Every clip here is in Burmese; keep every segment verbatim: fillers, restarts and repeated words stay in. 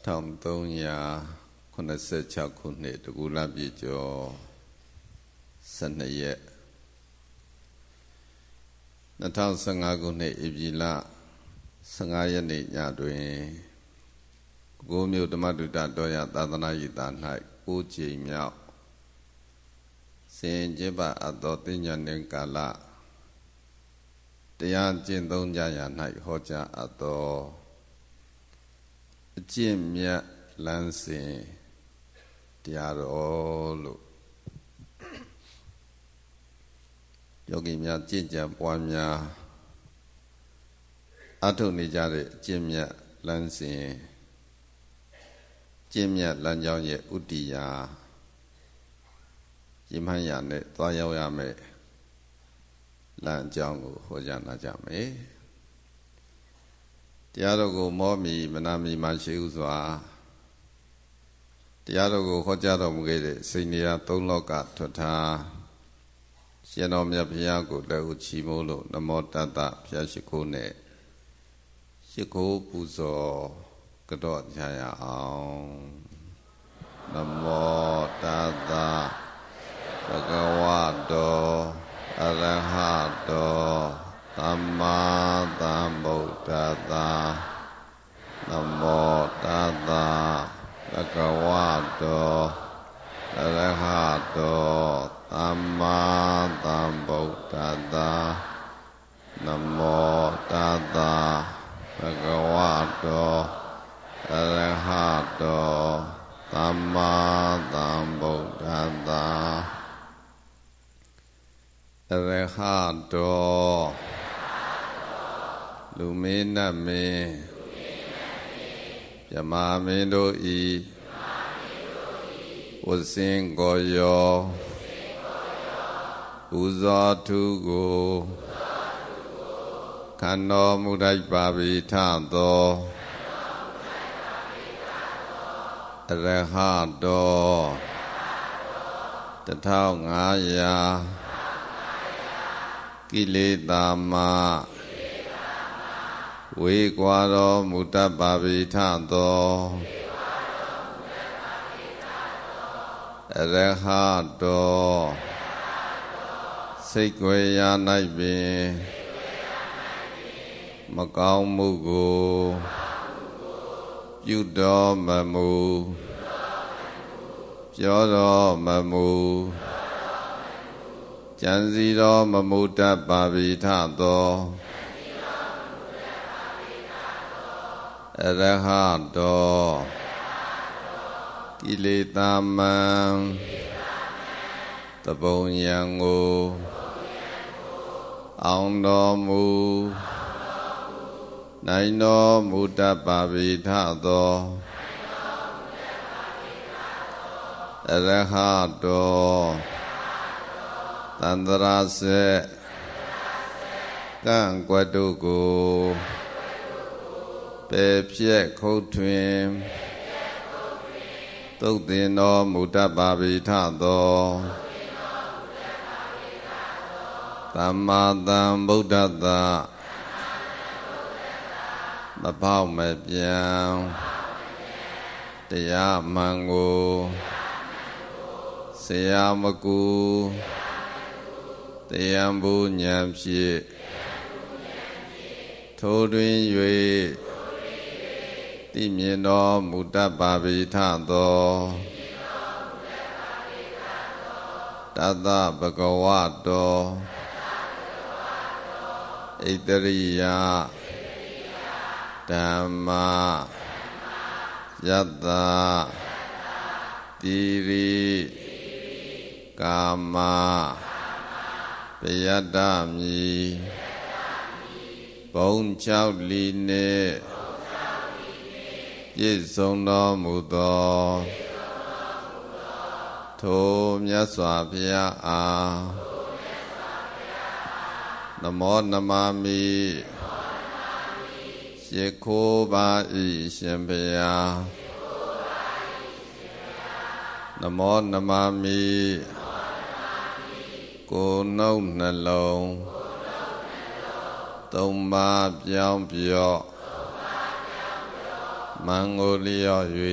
ထောင်သုံးရာခုနှစ်ဆယ့်ခြောက်ခုနှစ်တကူလပြည့်ကျော်ဆယ်နှစ်ရက်နှစ်ထောင်ဆယ်ငါခုနှစ်ဧပြီလဆယ်ငါရက်နေ့ညတွင်ကိုးမြို့ဓမ္မတုတ္တတော်ရသာသနာ့ယတာ၌ကိုးကြိမ်မြောက်စင်ကျင်းပအပ်သောသိဉာဏ်ကာလတရားကျင့်သုံးကြရာ၌ဟောကြားအပ်သောအကျင့်မြတ်လမ်းစဉ်တရားတော်လို့ယောဂီများကျင့်ကြံပွားများအထုတ်နေကြတဲ့အကျင့်မြတ်လမ်းစဉ်ကျင့်မြတ်လမ်းကြောင်းရဲ့ဥတ္တိယရည်မှန်းရာနဲ့သွားရောက်ရမယ်လမ်းအကြောင်းကိုဟောကြားနာကြမယ်တရားတော်ကိုမောမီမနာမီမရှိဥစွာတရားတော်ကိုဟောကြားတော်မူခဲ့တဲ့စိတ်နေရာသုံးလောကထွတ်ထားရှင်တော်မြတ်ဘုရားကိုလက်ဥချီမိုးလို့နမောတတ္တဘုရားရှိခိုးနဲ့ရှိခိုးပူဇော်ကြော့ကြရအောင်နမောတတ္တဘဂဝတောအရဟတောသမ္မာသမ္ဗုဒ္ဓတ္တနမောတတ္တဘဂဝတောအရဟတောသမ္မာသမ္ဗုဒ္ဓတ္တနမောတတ္တဘဂဝတောအရဟတောသမ္မာသမ္ဗုဒ္ဓတ္တအရဟတောလူမင်းနတ်မင်းမြမာမင်းတို့ဤဝဆင်းကိုယောပူဇော်ထုကိုခန္တော်မူတိုက်ပါပြီထသောအရဟတောတထောင်ငါးရာကိလေသာမဝေကွာတော်မူတတ်ပါပြီထသောအရဟတောစိတ်ွယ်ရာ၌ပင်မကောင်းမှုကိုပြုတော်မမူပြောတော်မမူကြံစည်တော်မမူတတ်ပါပြီထသောအရဟတောကိလေသာမံတပုံယံကိုအောင်တော်မူနိုင်တော်မူတတ်ပါပြီထသောအရဟတောသန္တရာစေကံကွတ်တို့ကိုပေဖြက်ခုတ်ထွင်သုတ်တင်တော်မူတတ်ပါပြီထသောသမ္မာသမ္ဗုဒ္ဓတ္တမပေါက်မပြန်တရားမှန်ကိုဆရာမကူတရားဘုဉာဏ်ဖြင့်ထိုတွင်၍သိမြင်တော်မူတတ်ပါပြီထသောတတ္တဗဂဝတောဣတရိယဓမ္မယတ္တတိရိကာမပယတ္တမိဘုံ၆လီနှင့်ပြည့်စုံတော်မူသောထိုမြတ်စွာဘုရားအားနမောနမမိရှိခိုးပါ၏ရှင်ဘုရားနမောနမမိကိုယ်နှုတ်နှလုံးသုံးပါးပြောင်းပြော့မမံကိုလျော့၍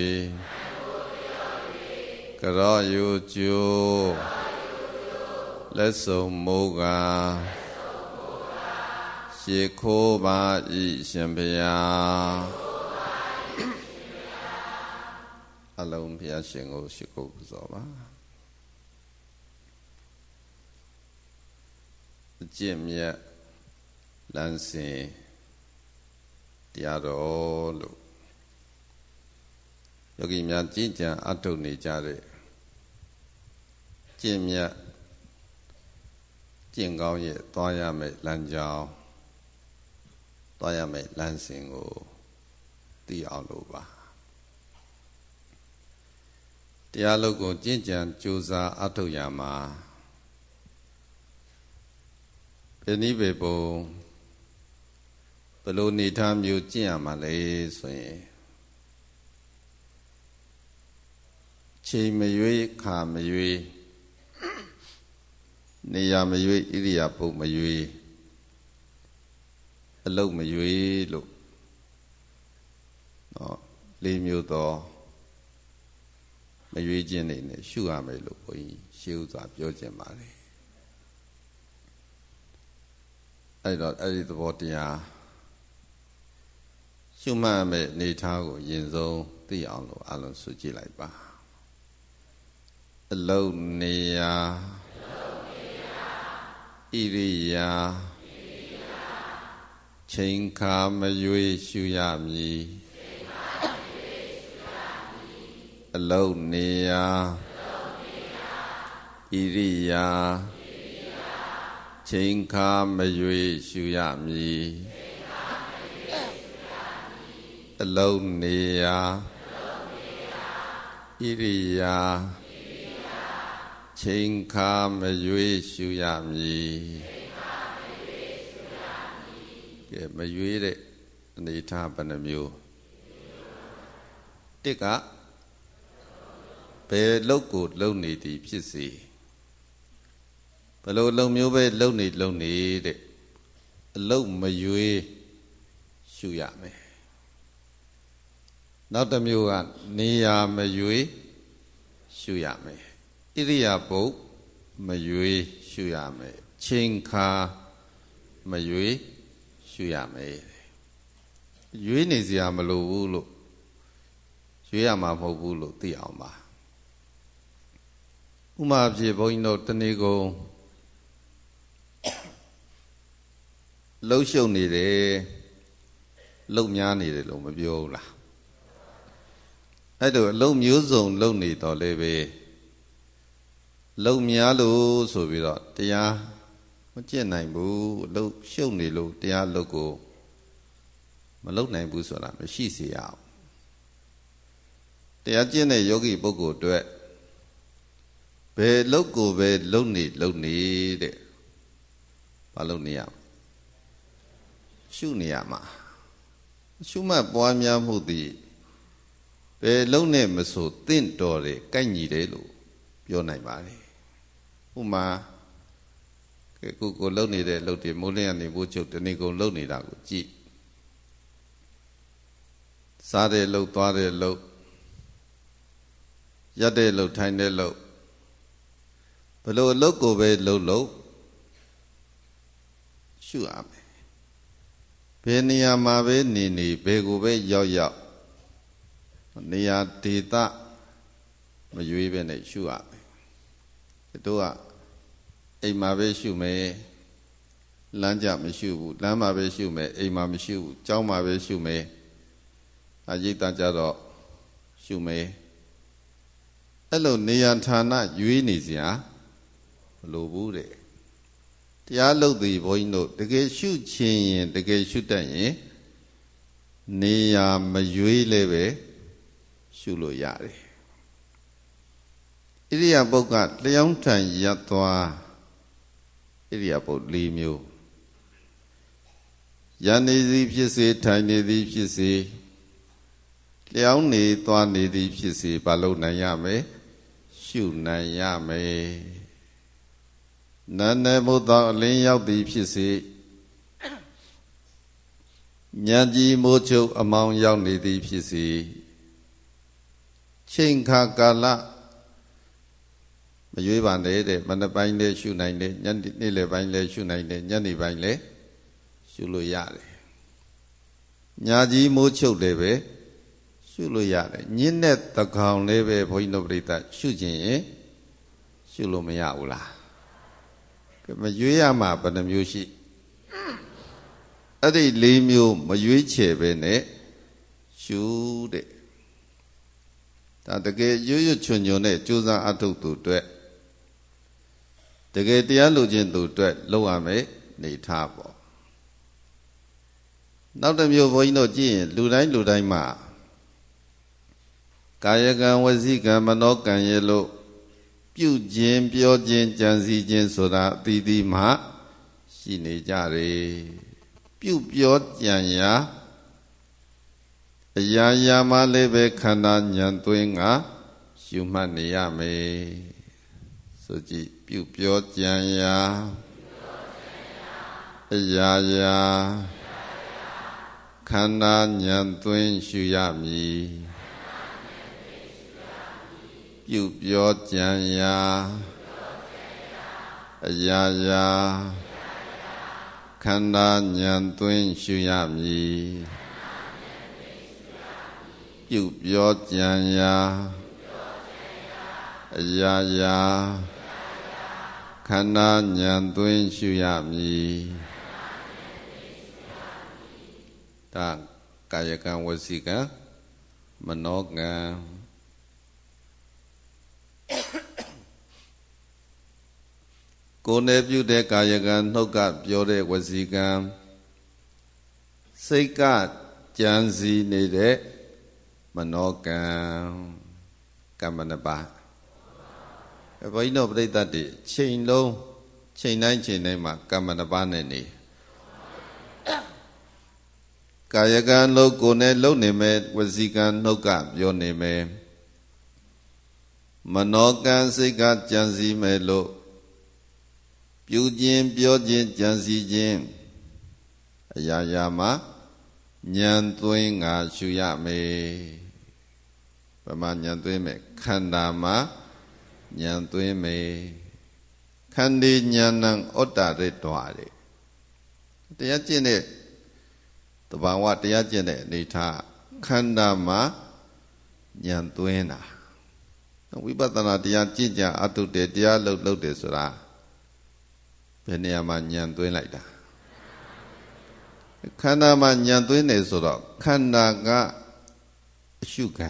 ကရော့ယူကျိုးလက်စုံမိုးကရှေခိုးပါဤရှင်ဘုရားအလုံးဘုရားရှင်ကိုရှိခိုးပူဇော်ပါအကျင့်မြတ်လမ်းစဉ်တရားတော်လို့ယောဂီများကြည်ကြံအထုတ်နေကြတဲ့ကျင့်မြတ်ကျင့်ကောင်းရဲ့သွားရမယ့်လမ်းကြောင်းသွားရမယ့်လမ်းစဉ်ကိုသိအောင်လို့ပါတရားလုံးကိုကျင့်ကြံကြိုးစားအထုတ်ရမှာဘယ်နည်းပဲပုံဘယ်လိုနေထားမျိုးကျင့်ရမှာလဲဆိုရင်ချိန်မရွေးခါမရွေးနေရာမရွေးဣရိယာပုတ်မရွေးအလုတ်မရွေးလို့နော်လေးမျိုးတော့မရွေးခြင်းနေနဲ့ရှုရမယ်လို့ဘုန်းကြီးရှေးဥစွာပြောခြင်းပါလေအဲ့တော့အဲ့ဒီသဘောတရားရှုမှတ်မဲ့နေထားကိုယင်ဆုံးသိအောင်လို့အလုံးစုကြည့်လိုက်ပါအလုတ်နေရာဣရိယာချိန်ခါမရွေးရှုရမည်အလုတ်နေရာဣရိယာချိန်ခါမရွေးရှုရမည်အလုတ်နေရာဣရိယာချိန်ခါမရွေးရှုရမည်ကဲမရွေးတဲ့အနေထားဘယ်နှမျိုးတစ်ကဘယ်လုတ်ကိုလုံနေသည်ဖြစ်စေဘယ်လိုလုံမျိုးပဲလုံနေလုံတဲ့အလုတ်မရွေးရှုရမယ်နောက်တစ်မျိုးကနေရာမရွေးရှုရမယ်ဣရိယာပုတ်မရွေးရှုရမယ်ချိန်ခါမရွေးရှုရမယ်ရွေးနေစရာမလိုဘူးလို့ရွေးရမှာမဟုတ်ဘူးလို့သိအောင်ပါဥမာအဖြစ်ဘုန်းကြီးတို့တနေ့ကုန်လှုပ်ရှုပ်နေတယ်လှုပ်များနေတယ်လို့မပြောဘူးလားအဲ့တော့အလုံးမျိုးစုံလှုပ်နေတော့လေပဲလုံများလို့ဆိုပြီးတော့တရားမကျင့်နိုင်ဘူးအလုပ်ရှုပ်နေလို့တရားလုပ်ကိုမလုပ်နိုင်ဘူးဆိုတာမရှိစေရအောင်တရားကျင့်တဲ့ယောဂီပုဂ္ဂိုလ်အတွက်ဘယ်လုပ်ကိုပဲလုပ်နေလုပ်နေတဲ့ဘာလုပ်နေရရှုနေရမှာရှုမှတ်ပွားများမှုသည်ဘယ်လုံးနဲ့မဆိုတင့်တော်တယ်ကိုက်ညီတယ်လို့ပြောနိုင်ပါတယ်ဥမာကိုကိုလုံနေတဲ့လှုပ်တွေမိုးလင်းကနေမိုးချုပ်တနေ့ကုန်လှုပ်နေတာကိုကြည့်စားတဲ့လှုပ်သွားတဲ့လှုပ်ရက်တဲ့လှုပ်ထိုင်တဲ့လှုပ်ဘလို့အလုပ်ကိုပဲလှုပ်လှုပ်ရှုရမယ်ဘယ်နေရာမှာပဲနေနေဘယ်ကိုပဲရောက်ရောက်နေရာဒေသမရွေးပဲနဲ့ရှုရမယ်တို့ကအိမ်မှာပဲရှုမယ်လမ်းကြမရှုဘူးလမ်းမှာပဲရှုမယ်အိမ်မှာမရှုဘူးကျောင်းမှာပဲရှုမယ်အရိတ်တကြတော့ရှုမယ်အဲ့လိုနေရာဌာနရွေးနေစရာမလိုဘူးတဲ့တရားလုပ်သည်ဘုန်းကြီးတို့တကယ်ရှုခြင်းရင်တကယ်ရှုတတ်ရင်နေရာမရွေးလည်းပဲရှုလို့ရတယ်ဣရိယာပုတ်ကလျောင်းထန်ရပ်သွားဣရိယာပုတ်၄မျိုးရနေသည်ဖြစ်စေထိုင်နေသည်ဖြစ်စေလျောင်းနေသွားနေသည်ဖြစ်စေဘာလို့နိုင်ရမယ်ရှုနိုင်ရမယ်နာနေမှုသောအလင်းရောက်သည်ဖြစ်စေဉာဏ်ကြီးမိုးချုပ်အမောင်ရောက်နေသည်ဖြစ်စီချိန်ခါကာလမရွေးပါနဲ့တဲ့မနက်ပိုင်းလည်းရှုနိုင်တယ်ညနေနေ့လယ်ပိုင်းလည်းရှုနိုင်တယ်ညနေပိုင်းလည်းရှုလို့ရတယ်ညာကြီးမိုးချုပ်လည်းပဲရှုလို့ရတယ်ညင်းတဲ့သကောင်လည်းပဲဘုန်းကြီးတို့ပြိတ္တရှုခြင်းရင်ရှုလို့မရဘူးလားမရွေးရမှာဘယ်နှမျိုးရှိအဲ့ဒီလေးမျိုးမရွေးချယ်ပဲနဲ့ရှုတဲ့ဒါတကယ်ရွရွချွန်ချွန်နဲ့ကြိုးစားအထုတ်သူအတွက်တကယ်တရားလိုခြင်းသူအတွက်လုပ်ရမယ်နေထားပေါ့နောက်တစ်မျိုးဘုန်းကြီးတို့ကြည့်ရင်လူတိုင်းလူတိုင်းမှာကာယကံဝစီကံမနောကံရဲ့လို့ပြုခြင်းပြောခြင်းကြံစည်ခြင်းဆိုတာအသီးသီးမှရှိနေကြတယ်ပြုပြောကြံရာအရာရာမှလည်းပဲခန္ဓာဉာဏ်သွင်းကရှုမှတ်နေရမယ်ဆိုကြည့်ပြုပြောကြံရာအရာရာခန္ဓာဉာဏ်သွင်းရှုရမည်ပြုပြောကြံရာအရာရာခန္ဓာဉာဏ်သွင်းရှုရမည်ပြုပြောကြံရာအရာရာခန္ဓာဉာဏ်သွင်းရှုရမည်ဒါကာယကံဝစီကံမနောကံကိုယ်နဲ့ပြုတဲ့ကာယကံနှုတ်ကပြောတဲ့ဝစီကံစိတ်ကကြံစည်နေတဲ့မနောကံကမ္မနပါဘုန်းကြီးတို့ပြိဿတ်တွေချိန်လုံးချိန်တိုင်းချိန်တိုင်းမှာကမ္မနပါနဲ့နေကာယကံလို့ကိုယ်နဲ့လုံနေမယ်ဝစီကံနှုတ်ကပြောနေမယ်မနောကံစိတ်ကကြံစည်မယ်လို့ပြုခြင်းပြောခြင်းကြံစည်ခြင်းအရာရာမှာဉာဏ်သွင်းငါရှုရမယ်ဗမာဉာဏ်သွင်းမယ်ခန္ဓာမှာဉာဏ်သွင်းမယ်ခန္ဒီဉာဏံဩတ္တရတောတဲ့တရားကျင့်တဲ့တဘာဝတရားကျင့်တဲ့အနေထားခန္ဓာမှာဉာဏ်သွင်းတာဝိပဿနာတရားကျင့်ကြအထုတ်တယ်တရားလုပ်လုပ်တယ်ဆိုတာဘယ်နေရာမှာဉာဏ်သွင်းလိုက်တာခန္ဓာမှာဉာဏ်သွင်းတယ်ဆိုတော့ခန္ဓာကအရှုခံ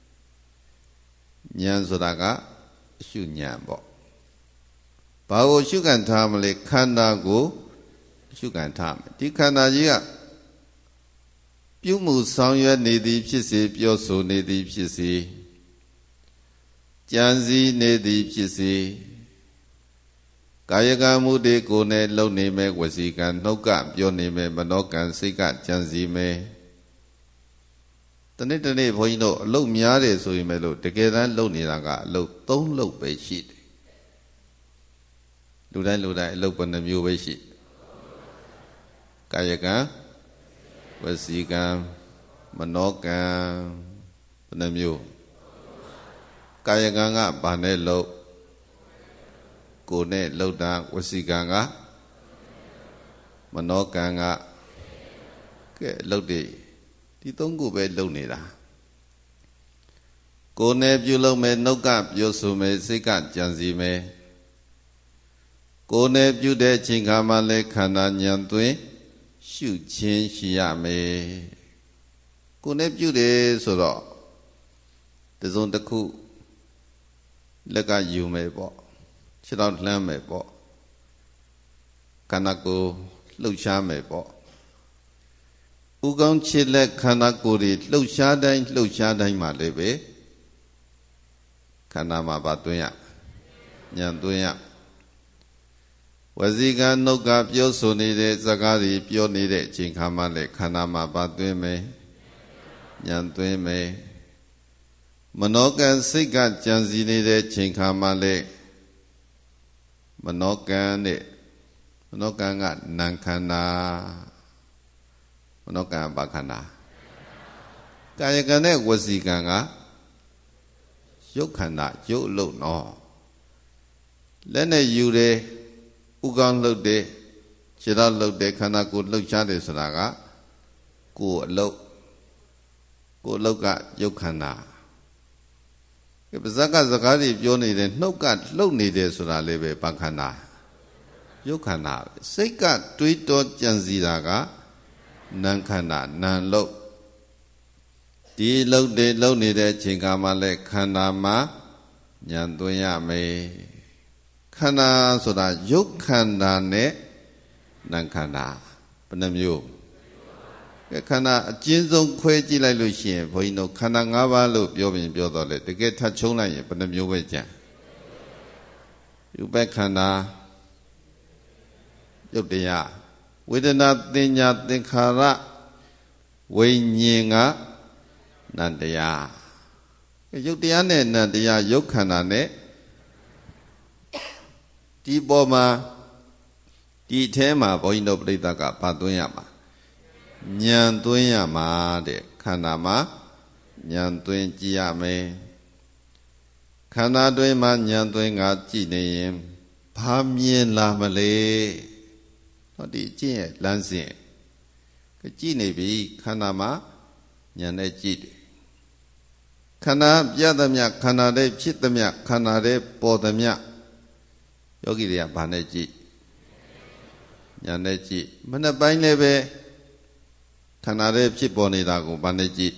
ဉာဏ်ဆိုတာကအရှုဉာဏ်ပေါ့ဘာကိုရှုခံထားမလဲခန္ဓာကိုရှုခံထားမယ်ဒီခန္ဓာကြီးကပြုမှုဆောင်ရွက်နေသည်ဖြစ်စေပြောဆိုနေသည်ဖြစ်စေကြံစည်နေသည်ဖြစ်စေကာယကံမှုတွေကိုယ်နဲ့လုံနေမယ်ဝစီကံနှုတ်ကပြောနေမယ်မနောကံစိတ်ကကြံစည်မယ်တနေ့တနေ့ဘုန်းကြီးတို့အလုပ်များတယ်ဆိုရင်ပဲလို့တကယ်တမ်းလုပ်နေတာကအလုပ်သုံးလုပ်ပဲရှိတယ်လူတိုင်းလူတိုင်းအလုပ်ဘယ်နှမျိုးပဲရှိကာယကံဝစီကံမနောကံဘယ်နှမျိုးကာယကံကဘာနဲ့လုပ်ကိုယ်နဲ့လှုပ်တာဝစီကံကမနောကံကကဲလှုပ်တယ်ဒီသုံးခုပဲလှုပ်နေတာကိုယ်နဲ့ပြုလုပ်မယ်နှုတ်ကပြောဆိုမယ်စိတ်ကကြံစည်မယ်ကိုယ်နဲ့ပြုတဲ့အချိန်ခါမှလည်းခန္ဓာဉာဏ်သွင်းရှုခြင်းရှိရမယ်ကိုယ်နဲ့ပြုတယ်ဆိုတော့တစုံတစ်ခုလက်ကယူမယ်ပေါ့ခြေတော်လှမ်းမယ်ပေါ့ခန္ဓာကိုယ်လှုပ်ရှားမယ်ပေါ့ဥကောင်းခြေလက်ခန္ဓာကိုယ်တွေလှုပ်ရှားတိုင်းလှုပ်ရှားတိုင်းမှာလည်းပဲခန္ဓာမှာပါသွင်းရဉာဏ်သွင်းရဝစီကံနှုတ်ကပြောဆိုနေတဲ့စကားတွေပြောနေတဲ့အချိန်ခါမှလည်းခန္ဓာမှာပါသွင်းမယ်ဉာဏ်သွင်းမယ်မနောကံစိတ်ကကြံစည်နေတဲ့ချိန်ခါမှလည်းမနောကံနဲ့မနောကံကနာခန္ဓာမနောကံဘာခန္ဓာကာယကံနဲ့ဝစီကံကရုပ်ခန္ဓာရုပ်အလုပ်နော်လက်နဲ့ယူတယ်ဥကောင်းလှုပ်တယ်ခြေတော်လှုပ်တယ်ခန္ဓာကိုယ်လှုပ်ရှားတယ်ဆိုတာကကိုယ်အလုပ်ကိုယ်အလုပ်ကရုပ်ခန္ဓာပါဇက်ကစကားတွေပြောနေတယ်နှုတ်ကလှုပ်နေတယ်ဆိုတာလည်းပဲဘာခန္ဓာရုပ်ခန္ဓာစိတ်ကတွေးတောကြံစည်တာကနာမ်ခန္ဓာနာမ်လှုပ်ဒီလှုပ်တယ်လှုပ်နေတဲ့အချိန်ကမှလည်းခန္ဓာမှာဉာဏ်သွင်းရမယ်ခန္ဓာဆိုတာရုပ်ခန္ဓာနဲ့နာမ်ခန္ဓာဘယ်နှမျိုးခန္ဓာအကျဉ်းဆုံးခွဲကြည့်လိုက်လို့ရှိရင်ဘုန်းကြီးတို့ခန္ဓာ၅ပါးလို့ပြောရင်ပြောတော့လေတကယ်ထပ်ချုံးလိုက်ရင်ဘယ်နှမျိုးပဲကြံယူပခန္ဓာရုပ်တရားဝေဒနာသင်ညာသင်္ခါရဝိညာဉ်ကနံတရားရုပ်တရားနဲ့နံတရားရုပ်ခန္ဓာနဲ့ဒီပေါ်မှာဒီအဲမှာဘုန်းကြီးတို့ပြိဿကဘာသွင်းရမှာဉာဏ်သွင်းရမှာတဲ့ခန္ဓာမှာဉာဏ်သွင်းကြည့်ရမယ်ခန္ဓာတွင်မှာဉာဏ်သွင်းကကြည့်နေရင်ဘာမြင်လာမလဲဟောဒီကြည့်ရဲ့လမ်းစဉ်ကြည့်နေပြီခန္ဓာမှာဉာဏ်နဲ့ကြည့်တယ်ခန္ဓာပြသမျှခန္ဓာတဲ့ဖြစ်သမျှခန္ဓာတဲ့ပေါ်သမျှယောဂီတွေကဘာနဲ့ကြည့်ဉာဏ်နဲ့ကြည့်မနေ့ပိုင်းလည်းပဲခန္ဓာတဲ့ဖြစ်ပေါ်နေတာကိုဘာနဲ့ကြည့်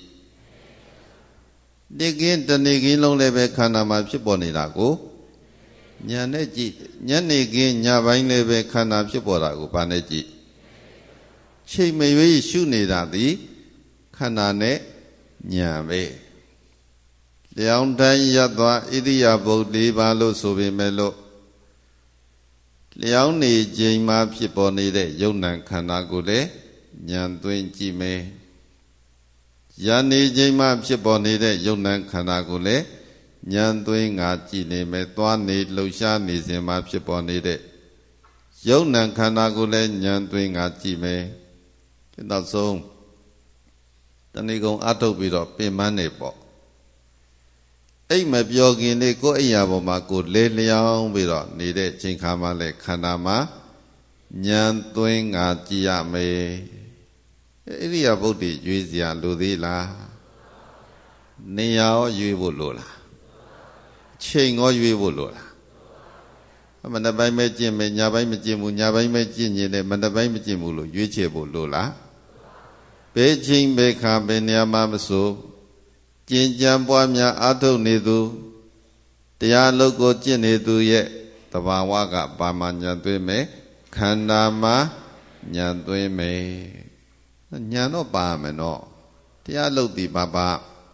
ဒီကင်းတနေ့ကင်းလုံးလည်းပဲခန္ဓာမှာဖြစ်ပေါ်နေတာကိုဉာဏ်နဲ့ကြည့်ညနေကင်းညပိုင်းလည်းပဲခန္ဓာဖြစ်ပေါ်တာကိုဘာနဲ့ကြည့်ချိန်မရွေးရှုနေတာသည်ခန္ဓာနဲ့ဉာဏ်ပဲလျောင်းတိုင်းရသွားဣရိယာပုတ်၄ပါးလို့ဆိုပေမဲ့လို့လျောင်းနေချိန်မှာဖြစ်ပေါ်နေတဲ့ယုံ nant ခန္ဓာကိုလည်းဉာဏ်သွင်းကြည့်မယ်။ယနေချိန်မှာဖြစ်ပေါ်နေတဲ့ယုံ nant ခန္ဓာကိုလည်းဉာဏ်သွင်းငါကြည့်နေမယ်။သွားနေလှုပ်ရှားနေစဉ်မှာဖြစ်ပေါ်နေတဲ့ယုံ nant ခန္ဓာကိုလည်းဉာဏ်သွင်းငါကြည့်မယ်။ဒီနောက်ဆုံးတဏှိကုံအထုတ်ပြီးတော့ပင်ပန်းနေပေါ့။အိတ်မပြောခင်လေးကိုယ်အိယာပေါ်မှာကိုယ်လဲလျောင်းပြီးတော့နေတဲ့ချိန်ခါမှလည်းခန္ဓာမှာဉာဏ်သွင်းငါကြည့်ရမယ်ဣရိယာပုတ်တိရွေးစရာလိုသေးလားနေရာရောရွေးဖို့လိုလားချိန်ရောရွေးဖို့လိုလားမနေ့ပိုင်းပဲကျင့်မယ်ညပိုင်းမကျင့်ဘူးညပိုင်းပဲကျင့်ရင်လည်းမနေ့ပိုင်းမကျင့်ဘူးလို့ရွေးချယ်ဖို့လိုလားဘယ်ချိန်ဘယ်ခါဘယ်နေရာမှာမဆိုကျင့်ကြံပွားများအားထုတ်နေသူတရားလုပ်ကိုကျင့်နေသူရဲ့တဘာဝကပါမဉာဏ်သွင်းမယ်ခန္ဓာမှာဉာဏ်သွင်းမယ်ဉာဏ်တော့ပါမယ်နော်တရားလုပ်သည်ပါပါ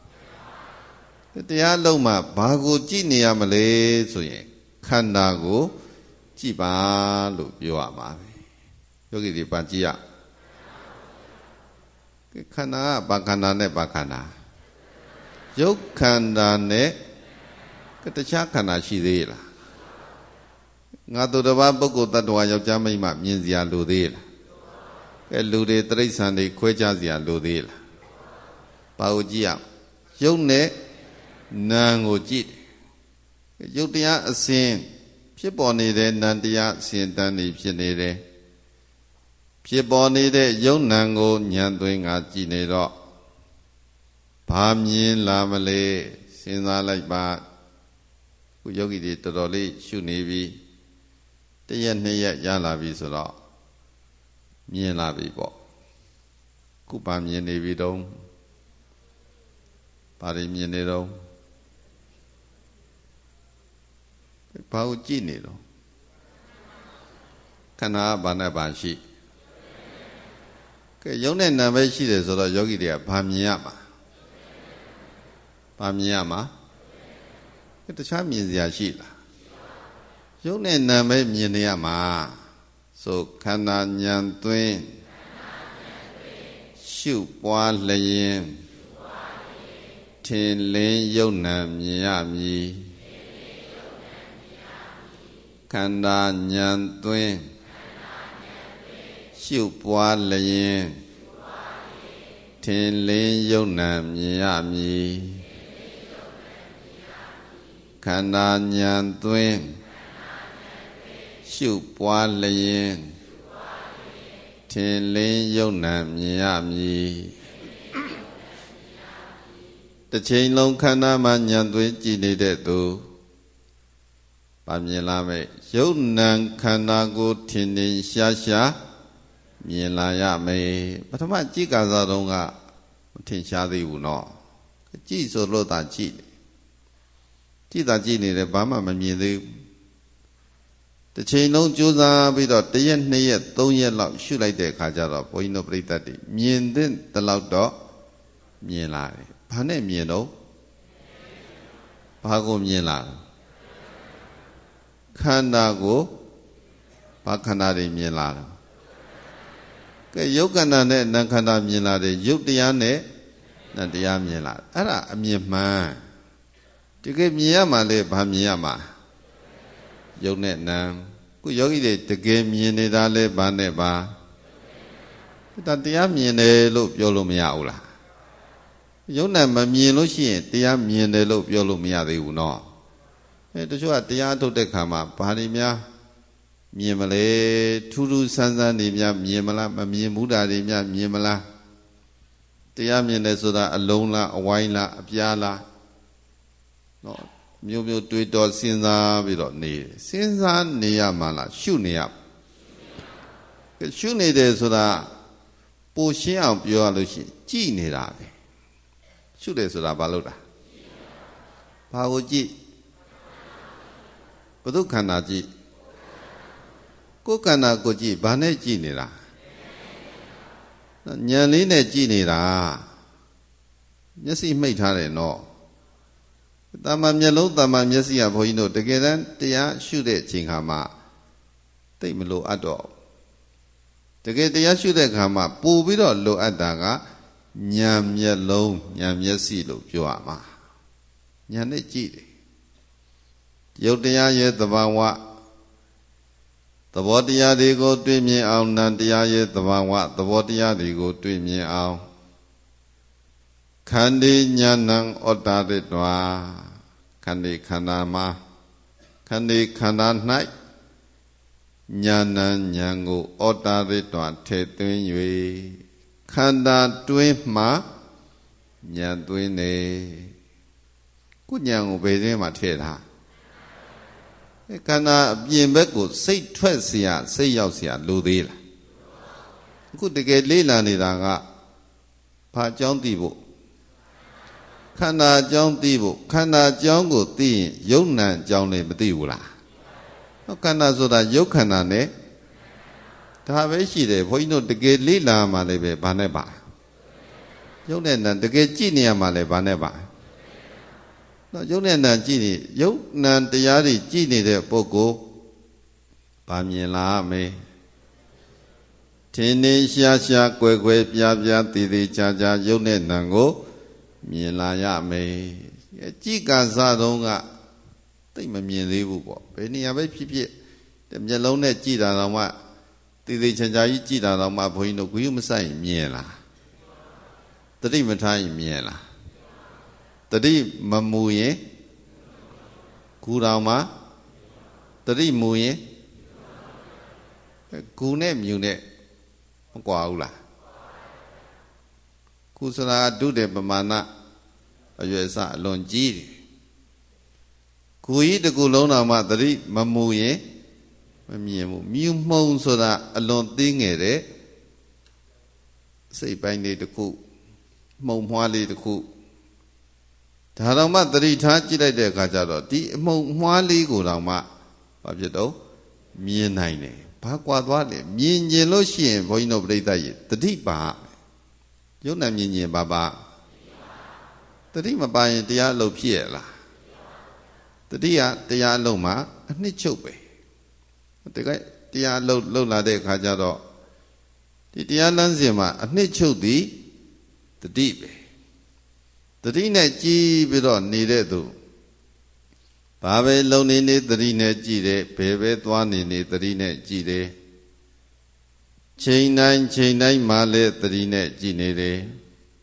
တရားလုပ်မှဘာကိုကြည့်နေရမလဲဆိုရင်ခန္ဓာကိုကြည့်ပါလို့ပြောရမှာပဲယောဂီတွေပါကြည့်ရခန္ဓာကဘာခန္ဓာနဲ့ဘာခန္ဓာယုတ်ခန္ဓာနဲ့တခြားခန္ဓာရှိသေးလားငါတို့တစ်ပါးပုဂ္ဂိုလ်တ attva ယောက်ျားမိန်းမမြင်စရာလိုသေးလားကဲလူတွေတိရစ္ဆာန်တွေခွဲခြားစရာလိုသေးလားဘာကိုကြည့်ရယုတ်နဲ့နာမ်ကိုကြည့်ယုတ်တရားအစဉ်ဖြစ်ပေါ်နေတဲ့နာမ်တရားအစဉ်တန်းနေဖြစ်နေတယ်ဖြစ်ပေါ်နေတဲ့ယုတ်နာမ်ကိုဉာဏ်သွင်းငါကြည့်နေတော့ဘာမြင်လာမလဲစဉ်းစားလိုက်ပါခုယောဂီတွေတော်တော်လေးရှုနေပြီတရက်နှစ်ရက်ရလာပြီဆိုတော့မြင်လာပြီပေါ့ခုပါမြင်နေပြီတော့ဘာတွေမြင်နေတော့ဘာကိုကြည့်နေတော့ခန္ဓာဘာနဲ့ဘာရှိကဲယုံနဲ့နာမ်ပဲရှိတယ်ဆိုတော့ယောဂီတွေကဘာမြင်ရမှာဘာမြင်ရမှာတခြားမြင်စရာရှိလားယုံနဲ့နာမ်ပဲမြင်နေရမှာဆိုခန္ဓာဉာဏ်သွင်းရှုပွားလျင်ထင်လင်းယုံနာမြင်ရမည်ခန္ဓာဉာဏ်သွင်းရှုပွားလျင်ထထင်လင်းယုံနံမြင်ရမည်ခန္ဓာဉာဏ်သွင်းရှုပွားလျင်ထင်လင်းယုံနံမြင်ရမည်တစ်ချိန်လုံးခန္ဓာမှာဉာဏ်သွင်းကြည်နေတဲ့သူပါမြင်လာမယ်ယုံနံခန္ဓာကိုထင်ထင်ရှားရှားမြင်လာရမယ်ပထမကြည့်ကစားတော့ကမထင်ရှားသေးဘူးနော်ကြည့်ဆိုလို့သာကြည့်ကြည့်တာကြည့်နေတယ်ဘာမှမမြင်သေးဘူးတစ်ချိန်လုံးကြိုးစားပြီးတော့တစ်ရက်နှစ်ရက်သုံးရက်လောက်ရှုလိုက်တဲ့အခါကျတော့ဘုန်းကြီးတို့ပြိတ္တတွေမြင်တဲ့တလောက်တော့မြင်လာတယ်ဘာနဲ့မြင်တော့ဘာကိုမြင်လာခန္ဓာကိုဘာခန္ဓာတွေမြင်လာတယ်ကဲယုတ်ခန္ဓာနဲ့နံခန္ဓာမြင်လာတယ်ယုတ်တရားနဲ့နံတရားမြင်လာအဲ့ဒါအမြင်မှန်တကယ်မြင်ရမှာလေဘာမြင်ရမှာယုတ်နဲ့နံခုယောဂီတွေတကယ်မြင်နေတာလဲဘာနဲ့ဘာဒါတရားမြင်တယ်လို့ပြောလို့မရဘူးလားယုတ်နဲ့မမြင်လို့ရှိရင်တရားမြင်တယ်လို့ပြောလို့မရသေးဘူးနော်အဲတချို့ကတရားထုတ်တဲ့ခါမှာဘာတွေများမြင်မလဲထူးထူးဆန်းဆန်းတွေများမြင်မလားမမြင်ဘူးတာတွေများမြင်မလားတရားမြင်တယ်ဆိုတာအလုံးလားအဝိုင်းလားအပြားလားနော်မျိုးမျိုးတွေးတောစဉ်းစားပြီးတော့နေစဉ်းစားနေရမှာလားရှုနေရရှုနေတယ်ဆိုတာပိုရှင်းအောင်ပြောရလို့ရှိရင်ကြည်နေတာပဲရှုတယ်ဆိုတာဘာလို့လဲဘာကိုကြည်ဘု து ခန္ဓာကြည်ကိုယ်ခန္ဓာကိုကြည်ဘာနဲ့ကြည်နေတာဉာဏ်လေးနဲ့ကြည်နေတာမျက်စိမှိတ်ထားတယ်နော်တမ္မာမျက်လုံးတမ္မာမျက်စိကဘုန်းကြီးတို့တကယ်တမ်းတရားရှုတဲ့အချိန်ခါမှာသိမလို့အပ်တော့တကယ်တရားရှုတဲ့ခါမှာပို့ပြီးတော့လိုအပ်တာကဉာဏ်မျက်လုံးဉာဏ်မျက်စိလို့ပြောရမှာဉာဏ်နဲ့ကြည့်တယ်ရုပ်တရားရဲ့သဘာဝသဘောတရားတွေကိုတွေ့မြင်အောင်နံတရားရဲ့သဘာဝသဘောတရားတွေကိုတွေ့မြင်အောင်ခန္ဒီညာဏံဩတ္တရတ္တဝါခန္ဒီခန္ဓာမှာခန္ဒီခန္ဓာ၌ညာဏံဉာဏ်ကိုဩတ္တရတ္တဝါထဲသွင်း၍ခန္ဓာတွင်းမှဉာဏ်သွင်းနေကိုဉာဏ်ကိုဘယ်တွင်းမှာထည့်ထားခန္ဓာအပြင်ဘက်ကိုစိတ်ထွက်เสียစိတ်ရောက်เสียလိုသေးလားအခုတကယ်လေးလာနေတာကဘာအကြောင်းသိဖို့ခန္ဓာအကြောင်းသိဖို့ခန္ဓာအကြောင်းကိုသိရင်ယုတ်နံအကြောင်းလည်းမသိဘူးလားခန္ဓာဆိုတာယုတ်ခန္ဓာနဲ့ဒါပဲရှိတယ်ဘုန်းကြီးတို့တကယ်လေးလာမှလည်းပဲဘာနဲ့ပါယုတ်နဲ့နံတကယ်ကြည့်နေရမှလည်းဘာနဲ့ပါနော်ယုတ်နဲ့နံကြည့်နေယုတ်နံတရားတွေကြည့်နေတဲ့ပုဂ္ဂိုလ်ဗာမြင်လာမယ်ထင်းနေရှားရှားကွယ်ကွယ်ပြားပြားတည်တည်ချာချာယုတ်နဲ့နံကိုမြင်လာရမယ်ကြည့်ကစားတော့ကသိမမြင်သေးဘူးပေါ့ဘယ်နေရာပဲဖြစ်ဖြစ်မျက်လုံးနဲ့ကြည့်တာတော့မှတည်တည်ချာချာကြီးကြည့်တာတော့မှဘုန်းကြီးတို့ဂရုမစိုက်မြင်လားတတိမထားရင်မြင်လားတတိမမူရင်ကူတော်မှာတတိမူရင်ကူနဲ့မြူနဲ့မကွာဘူးလားကုသလာဒုတဲ့ပမာဏအရွယ်စအလွန်ကြီးတယ်ကူကြီးတကူလုံးတော်မှာတတိမမူရင်မမြင်ဘူးမြူမှုံဆိုတာအလွန်သေးငယ်တဲ့စိတ်ပိုင်းလေးတစ်ခုမှုံမွှားလေးတစ်ခုဒါတော့မှတတိထားကြည့်လိုက်တဲ့အခါကျတော့ဒီအမှုံမွှားလေးကိုတော့မှဘာဖြစ်တော့မြင်နိုင်တယ်ဘာကွာသွားလဲမြင်ကျင်လို့ရှိရင်ဘုန်းကြီးတို့ပြိဿရဲ့တတိပါယုံနာမြင်ကျင်ပါပါတတိမပါရင်တရားအလုပ်ဖြစ်ရလားတတိကတရားအလုပ်မှာအနှစ်ချုပ်ပဲတကယ်တရားအလုပ်လုပ်လာတဲ့အခါကျတော့ဒီတရားလမ်းစဉ်မှာအနှစ်ချုပ်သည်တတိပဲတတိနဲ့ကြည်ပြီးတော့နေတဲ့သူဘာပဲလုံနေနေတတိနဲ့ကြည်တယ်ဘယ်ပဲသွားနေနေတတိနဲ့ကြည်တယ်ချိန်တိုင်းချိန်တိုင်းမှလည်းတတိနဲ့ကြည်နေတယ်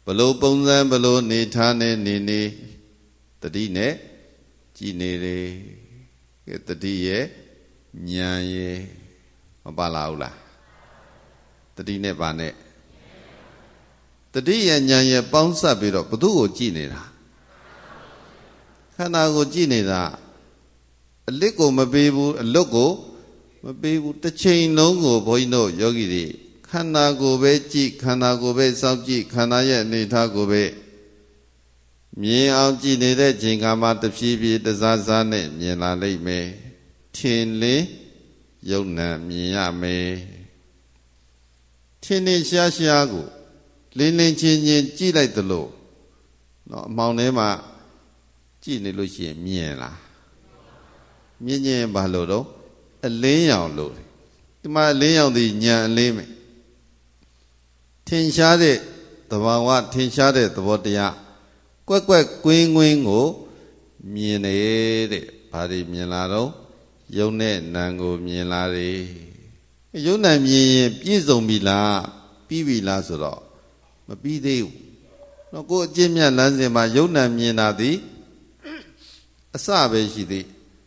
ဘလို့ပုံစံဘလို့နေထားနေနေနေတတိနဲ့ကြည်နေတယ်ကဲတတိရဲ့ဉာဏ်ရဲ့မပါလာဘူးလားတတိနဲ့ပါနဲ့တတိယဉာဏ်ရဲ့ပေါင်းစပ်ပြီးတော့ဘသူ့ကိုကြည်နေတာခန္ဓာကိုကြည်နေတာအလစ်ကိုမပေးဘူးအလွတ်ကိုမပေးဘူးတစ်ချိန်လုံးကိုဘုန်းကြီးတို့ယောဂီတွေခန္ဓာကိုယ်ပဲကြည်ခန္ဓာကိုယ်ပဲစောင့်ကြည့်ခန္ဓာရဲ့အနေထားကိုပဲမြင်အောင်ကြည်နေတဲ့ချိန်ကမှတဖြည်းဖြည်းတစားစားနဲ့မြင်လာလိမ့်မယ်ထင်လင်းယုံနာမြင်ရမယ်ထင်နေရှားရှားကိုလင်းလင်းချင်းချင်းကြည့်လိုက်သလိုနော်အမောင်ထဲမှာကြည့်နေလို့ရှိရင်မြင်လားမြင်ရင်ဘာလို့တော့အလင်းရောင်လို့ဒီမှာအလင်းရောင်ဒီညံအလင်းမယ်ထင်ရှားတဲ့သဘာဝထင်ရှားတဲ့သဘောတရားကွက်ကွက်ကွင်းကွင်းကိုမြင်နေတဲ့ဘာတွေမြင်လာတော့ယုံနဲ့နာမ်ကိုမြင်လာတယ်ယုံနာမ်မြင်ရင်ပြည့်စုံပြီလားပြီးပြီလားဆိုတော့မပြီးသေးဘူးတော့ကိုယ်အကျင့်မြတ်လမ်းစဉ်မှာယုံနာမ်မြင်တာသည်အစပဲရှိသေး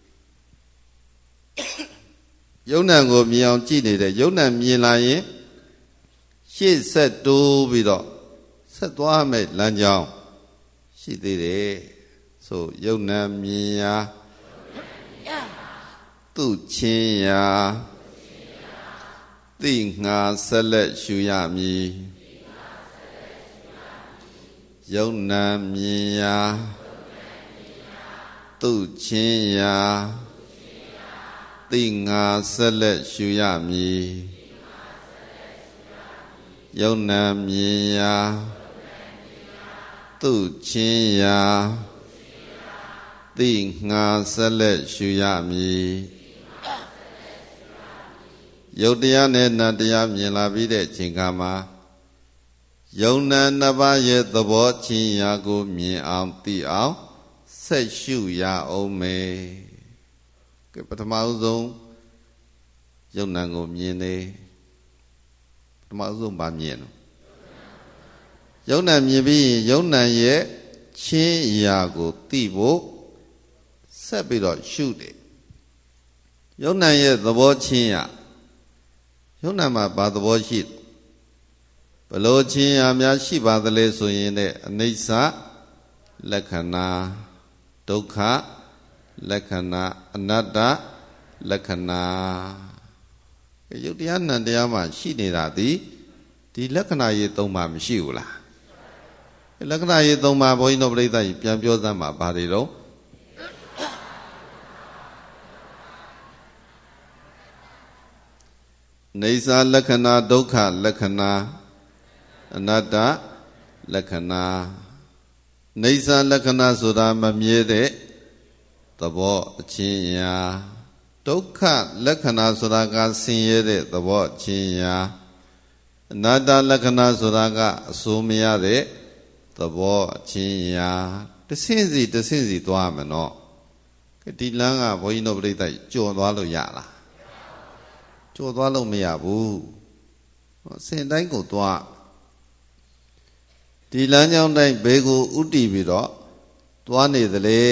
ယုံနာမ်ကိုမြင်အောင်ကြည့်နေတဲ့ယုံနာမ်မြင်လာရင်ရှေ့ဆက်တိုးပြီးတော့ဆက်သွားမယ်လမ်းကြောင်းရှိသေးတယ်ဆိုယုံနာမ်မြင်ရာသူ့ချင်းရာသိငါဆက်လက်ရှုရမည်ယုံနာမ်မြင်ရာသူ့ချင်းရာသိငါဆက်လက်ရှုရမည်ယုံနာမ်မြင်ရာသူ့ချင်းရာသိငါဆက်လက်ရှုရမည်ယုတ်တရားနဲ့နတ်တရားမြင်လာပြီးတဲ့ချိန်ခါမှာယုံနာနှစ်ပါးရဲ့သဘောချင်းရာကိုမြင်အောင်သိအောင်ဆက်ရှုရအောင်မယ်ကဲပထမဆုံးယုံနာကိုမြင်နေပထမဆုံးဗာမြင်တော့ယုံနာမြင်ပြီးယုံနာရဲ့ချင်းရာကိုသိဖို့ဆက်ပြီးတော့ရှုတယ်ယုံနာရဲ့သဘောချင်းရာယုံနာမှာဘာသဘောရှိဘလို့ချင်းရာများရှိပါသလဲဆိုရင်တဲ့အနိစ္စလက္ခဏာဒုက္ခလက္ခဏာအနတ္တလက္ခဏာယုတ်တရားနံတရားမှာရှိနေတာဒီဒီလက္ခဏာရေးသုံးပါမရှိဘူးလားလက္ခဏာရေးသုံးပါဘုန်းကြီးတို့ပြိဿကြီးပြန်ပြောစမ်းပါဘာတွေတော့နေစာလက္ခဏာဒုက္ခလက္ခဏာအနတ္တလက္ခဏာနေစာလက္ခဏာဆိုတာမမြဲတဲ့သဘောအချင်းရာဒုက္ခလက္ခဏာဆိုတာကဆင်းရဲတဲ့သဘောအချင်းရာအနတ္တလက္ခဏာဆိုတာကအဆိုးမရတဲ့သဘောအချင်းရာတဆင့်စီတဆင့်စီသွားမယ်နော်ဒီလမ်းကဘုန်းကြီးတို့ပြိဿကြော်သွားလို့ရလားကြော်သွားလို့မရဘူးစင်တိုင်းကိုသွားဒီလမ်းကြောင်းတိုင်းဘေးကိုဥတည်ပြီးတော့သွားနေသလေ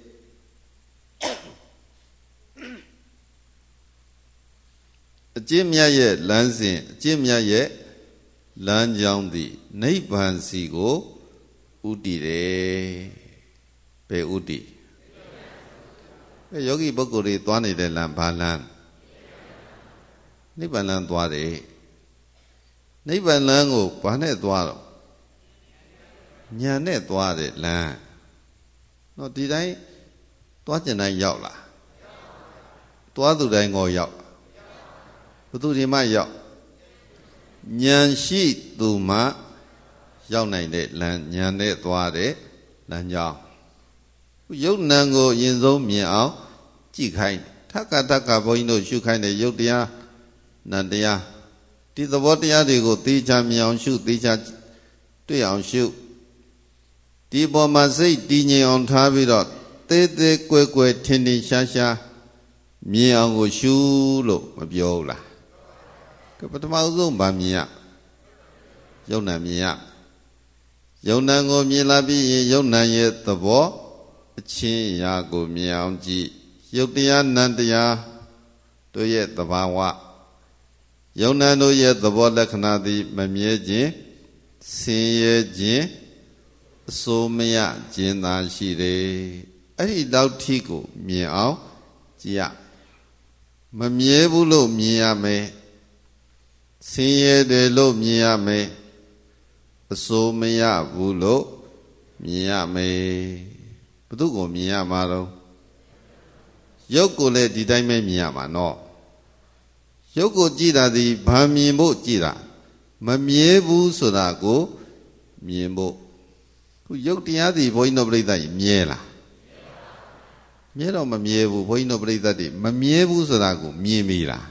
အကျင့်မြတ်ရဲ့လမ်းစဉ်အကျင့်မြတ်ရဲ့လမ်းကြောင်းသည်နိဗ္ဗာန်စီကိုဥတည်တယ်ဘယ်ဥတည်အဲယောဂီပုဂ္ဂိုလ်တွေသွားနေတဲ့လမ်းဘာလမ်းနိဗ္ဗာန်လမ်းသွားတယ်နိဗ္ဗာန်လမ်းကိုဘာနဲ့သွားတော့ဉာဏ်နဲ့သွားတယ်လမ်းတော့ဒီတိုင်းသွားကျင်တိုင်းရောက်လာသွားသူတိုင်းကိုရောက်ဘသူဒီမှရောက်ဉာဏ်ရှိသူမှရောက်နိုင်တဲ့လမ်းဉာဏ်နဲ့သွားတဲ့လမ်းကြောင်းယုတ်နံကိုအရင်ဆုံးမြင်အောင်ကြည့်ခိုင်းထက္ကထက္ကဘုန်းကြီးတို့ရှုခိုင်းတဲ့ယုတ်တရားနံတရားဒီသဘောတရားတွေကိုသိချမြင်အောင်ရှုသိချတွေ့အောင်ရှုဒီပေါ်မှာစိတ်တည်ငြိမ်အောင်ထားပြီးတော့သေးသေးကွယ်ကွယ်ထင်ထင်ရှားရှားမြင်အောင်ကိုရှုလို့မပြောဘူးလားကပထမဆုံးဗာမြင်ရယုံနာမြင်ရယုံနာကိုမြင်လာပြီးရင်ယုံနာရဲ့သဘောအချင်းအရာကိုမြင်အောင်ကြည့်ယုတ်တရားနံတရားတို့ရဲ့သဘာဝယုံနာတို့ရဲ့သဘောလက္ခဏာသည်မမြဲခြင်းဆင်းရဲခြင်းအစိုးမရခြင်းသာရှိတယ်အဲ့ဒီလောက်ထိကိုမြင်အောင်ကြည့်ရမမြဲဘူးလို့မြင်ရမယ်ဆင်းရဲတယ်လို့မြင်ရမယ်အစိုးမရဘူးလို့မြင်ရမယ်ဘယ်သူကိုမြင်ရမှာတော့ရုပ်ကိုလည်းဒီတိုင်းပဲမြင်ရမှာနော်ရုပ်ကိုကြည့်တာဒီဘာမြင်ဖို့ကြည့်တာမမြဲဘူးဆိုတာကိုမြင်ဖို့ခုရုပ်တရားဒီဘုန်းကြီးတို့ပြိဿကြီးမြဲလားမြဲတော့မမြဲဘူးဘုန်းကြီးတို့ပြိဿတွေမမြဲဘူးဆိုတာကိုမြင်ပြီလား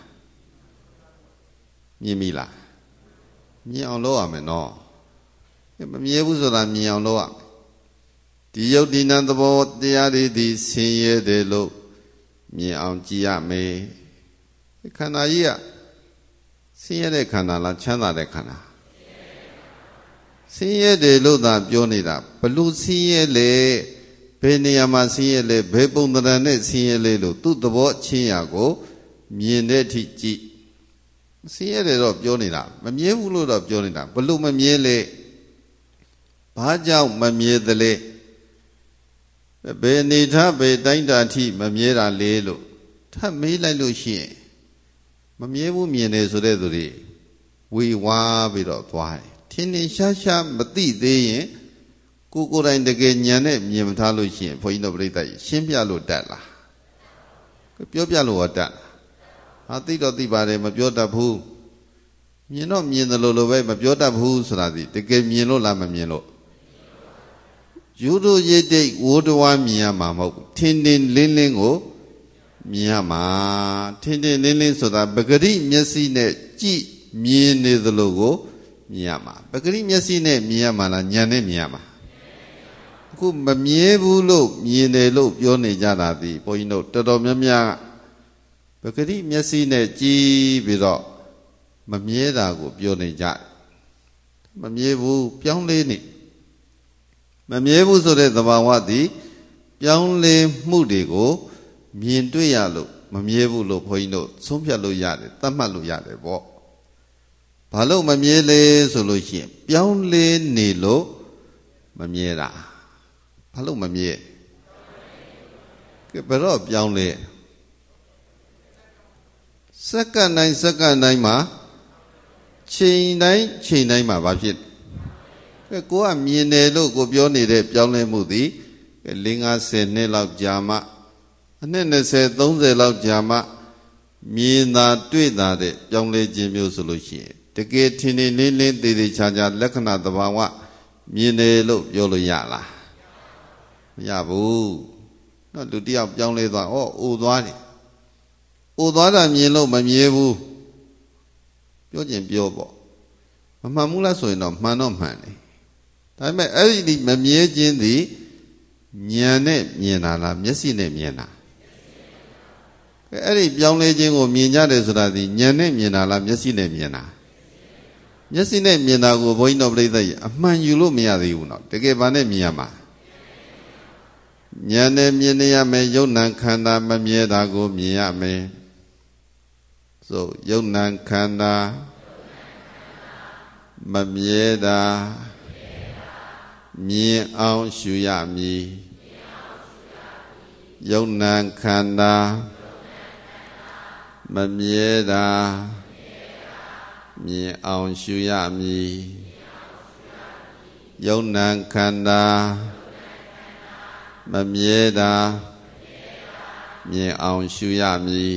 မြင်ပြီလားမြင်အောင်လုပ်ရမယ်နော်မမြဲဘူးဆိုတာမြင်အောင်လုပ်ရမယ်ဒီယုတ်ဒီနံသဘောတရားတွေဒီဆင်းရဲတယ်လို့မြင်အောင်ကြည့်ရမယ်ခန္ဓာကြီးကဆင်းရဲတဲ့ခန္ဓာလားချမ်းသာတဲ့ခန္ဓာဆင်းရဲတယ်လို့သာပြောနေတာဘလို့ဆင်းရဲလေဘယ်နေရာမှာဆင်းရဲလေဘယ်ပုံသဏ္ဍာန်နဲ့ဆင်းရဲလေလို့သူ့သဘောအချင်းရာကိုမြင်တဲ့အထိကြည့်ဆင်းရဲတယ်တော့ပြောနေတာမမြဲဘူးလို့တော့ပြောနေတာဘလို့မမြဲလေဘာကြောင့်မမြဲသလဲဘယ်နေထားဘယ်တိုင်းတာထိမမြဲတာလေလို့ထပ်မေးလိုက်လို့ရှိရင်မမြဲဘူးမြင်တယ်ဆိုတဲ့သူတွေဝေဝါးပြီးတော့သွားတယ်ထင်းထင်းရှားရှားမသိသေးရင်ကိုကိုယ်တိုင်တကယ်ဉာဏ်နဲ့မြင်မထားလို့ရှိရင်ဘုန်းကြီးတို့ပြိဿကြီးရှင်းပြလို့တတ်လားပြောပြလို့တတ်ဟာသိတော့သိပါတယ်မပြောတတ်ဘူးမြင်တော့မြင်တယ်လို့လိုပဲမပြောတတ်ဘူးဆိုတာဒီတကယ်မြင်လို့လားမမြင်လို့ယူတို့ရိတ်တိတ်ဝိုးတော်ဝါမြင်ရမှာမဟုတ်ဘူးထင်းထင်းလင်းလင်းကိုမြင်ရမှာထင်းထင်းလင်းလင်းဆိုတာပဂရိမျက်စိနဲ့ကြည့်မြင်နေသလိုကိုမြင်ရမှာပဂရိမျက်စိနဲ့မြင်ရမှာလားဉာဏ်နဲ့မြင်ရမှာအခုမမြဲဘူးလို့မြင်တယ်လို့ပြောနေကြတာဒီဘုန်းကြီးတို့တော်တော်များများပဂရိမျက်စိနဲ့ကြည့်ပြီးတော့မမြဲတာကိုပြောနေကြမမြဲဘူးပြောင်းလဲနေမမြဲဘူးဆိုတဲ့သဘာဝသည်ပြောင်းလဲမှုတွေကိုမြင်တွေ့ရလို့မမြဲဘူးလို့ဘုန်းကြီးတို့ဆုံးဖြတ်လို့ရတယ်သတ်မှတ်လို့ရတယ်ပေါ့ဘာလို့မမြဲလဲဆိုလို့ရှိရင်ပြောင်းလဲနေလို့မမြဲတာဘာလို့မမြဲကဲဘယ်တော့ပြောင်းလဲစက္ကန့်တိုင်းစက္ကန့်တိုင်းမှာချိန်တိုင်းချိန်တိုင်းမှာဘာဖြစ်ကဲကိုကမြင်တယ်လို့ကိုပြောနေတဲ့ပြောင်းလဲမှုသည်၄၅၀နှစ်လောက်ကြာမှအနှစ်၂၀ ၃၀လောက်ကြာမှမြင်သာတွေ့သာတဲ့ပြောင်းလဲခြင်းမျိုးဆိုလို့ရှိရင်တကယ်ထင်ထင်လင်းလင်းသေးသေးချာချာလက္ခဏာသဘာဝမြင်တယ်လို့ပြောလို့ရလားမရဘူးနော်လူတယောက်ပြောင်းလဲသွားဩအိုသွားတယ်အိုသွားတာမြင်လို့မမြဲဘူးပြောခြင်းပြောပေါ့မမှန်ဘူးလားဆိုရင်တော့မှန်တော့မှန်တယ်ဒါပေမဲ့အဲ့ဒီမမြဲခြင်းသည်ဉာဏ်နဲ့မြင်တာလားမျက်စိနဲ့မြင်တာအဲ့ဒီပြောင်းလဲခြင်းကိုမြင်ကြတယ်ဆိုတာဒီဉာဏ်နဲ့မြင်တာလားမျက်စိနဲ့မြင်တာမျက်စိနဲ့မြင်တာကိုဘုန်းကြီးတော်ပြိဿကြီးအမှန်ယူလို့မရသေးဘူးနော်တကယ်ဘာနဲ့မြင်ရမှာဉာဏ်နဲ့မြင်နေရမယ်ယုံနံခန္ဓာမမြဲတာကိုမြင်ရမယ်ဆိုယုံနံခန္ဓာမမြဲတာမြင်အောင်ရှုရမည်ယုံနံခန္ဓာမမြဲတာမြင်အောင်ရှုရမည်ယုံနံခန္ဓာမမြဲတာမြင်အောင်ရှုရမည်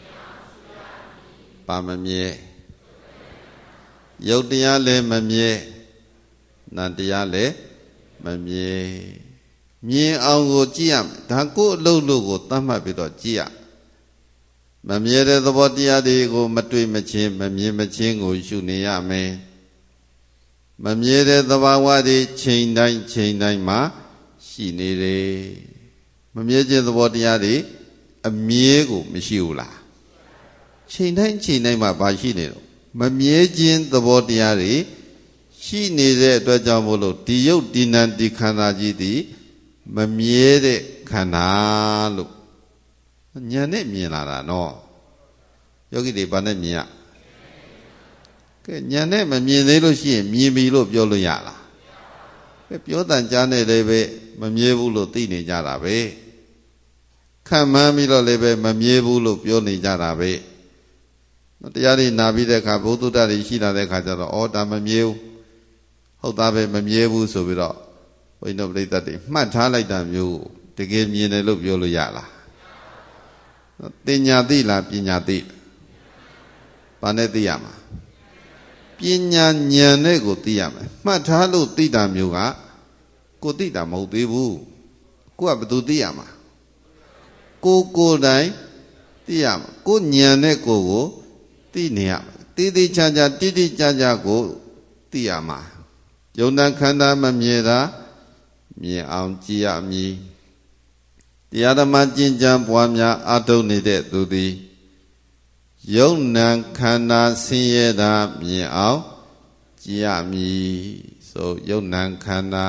ပါမမြဲယုတ်တရားလည်းမမြဲနံတရားလည်းမမြဲမြင်အောင်ကိုကြည့်ရမယ်ဒါကိုအလုပ်လို့ကိုသတ်မှတ်ပြီးတော့ကြည့်ရမမြဲတဲ့သဘောတရားတွေကိုမတွေ့မချင်းမမြင်မချင်းကိုရှုနေရမယ်မမြဲတဲ့သဘာဝတွေချိန်တိုင်းချိန်တိုင်းမှာရှိနေတယ်မမြဲခြင်းသဘောတရားတွေအမြဲကိုမရှိဘူးလားချိန်တိုင်းချိန်တိုင်းမှာဘာရှိနေတော့မမြဲခြင်းသဘောတရားတွေရှိနေတဲ့အတွက်ကြောင့်မို့လို့ဒီယုတ်ဒီနံဒီခန္ဓာကြီးဒီမမြဲတဲ့ခန္ဓာလို့ဉာဏ်နဲ့မြင်လာတာနော်ယောဂီတွေဘာနဲ့မြင်ရကဲဉာဏ်နဲ့မမြင်သေးလို့ရှိရင်မြင်ပြီလို့ပြောလို့ရလားကဲပြောတန်ကြားနေလည်းပဲမမြဲဘူးလို့သိနေကြတာပဲခံမှန်းပြီးတော့လည်းပဲမမြဲဘူးလို့ပြောနေကြတာပဲတရားတွေနာပြီးတဲ့အခါဘုသူတ္တတွေရှိလာတဲ့အခါကျတော့ဩဒါမမြဲဘူးဟုတ်သားပဲမမြဲဘူးဆိုပြီးတော့ဘုန်းကြီးတို့ပြိဿတွေမှတ်ထားလိုက်တာမျိုးတကယ်မြင်တယ်လို့ပြောလို့ရလားတင်ညာသိလားပညာသိဘာနဲ့သိရမှာပညာဉာဏ်နဲ့ကိုသိရမယ်မှတ်ထားလို့သိတာမျိုးကကိုသိတာမဟုတ်သေးဘူးကိုကဘယ်သူသိရမှာကိုကိုယ်တိုင်သိရမှာကိုဉာဏ်နဲ့ကိုကိုသိနေရမှာတိတိကျကျတိတိကျကျကိုသိရမှာယုံနာခန္ဓာမမြဲတာမြင်အောင်ကြည်ရမည်တရားဓမ္မကျင့်ကြံပွားများအထုတ်နေတဲ့သူသည်ယုံနာခန္ဓာဆင်းရဲတာမြင်အောင်ကြည်ရမည်ဆိုယုံနာခန္ဓာ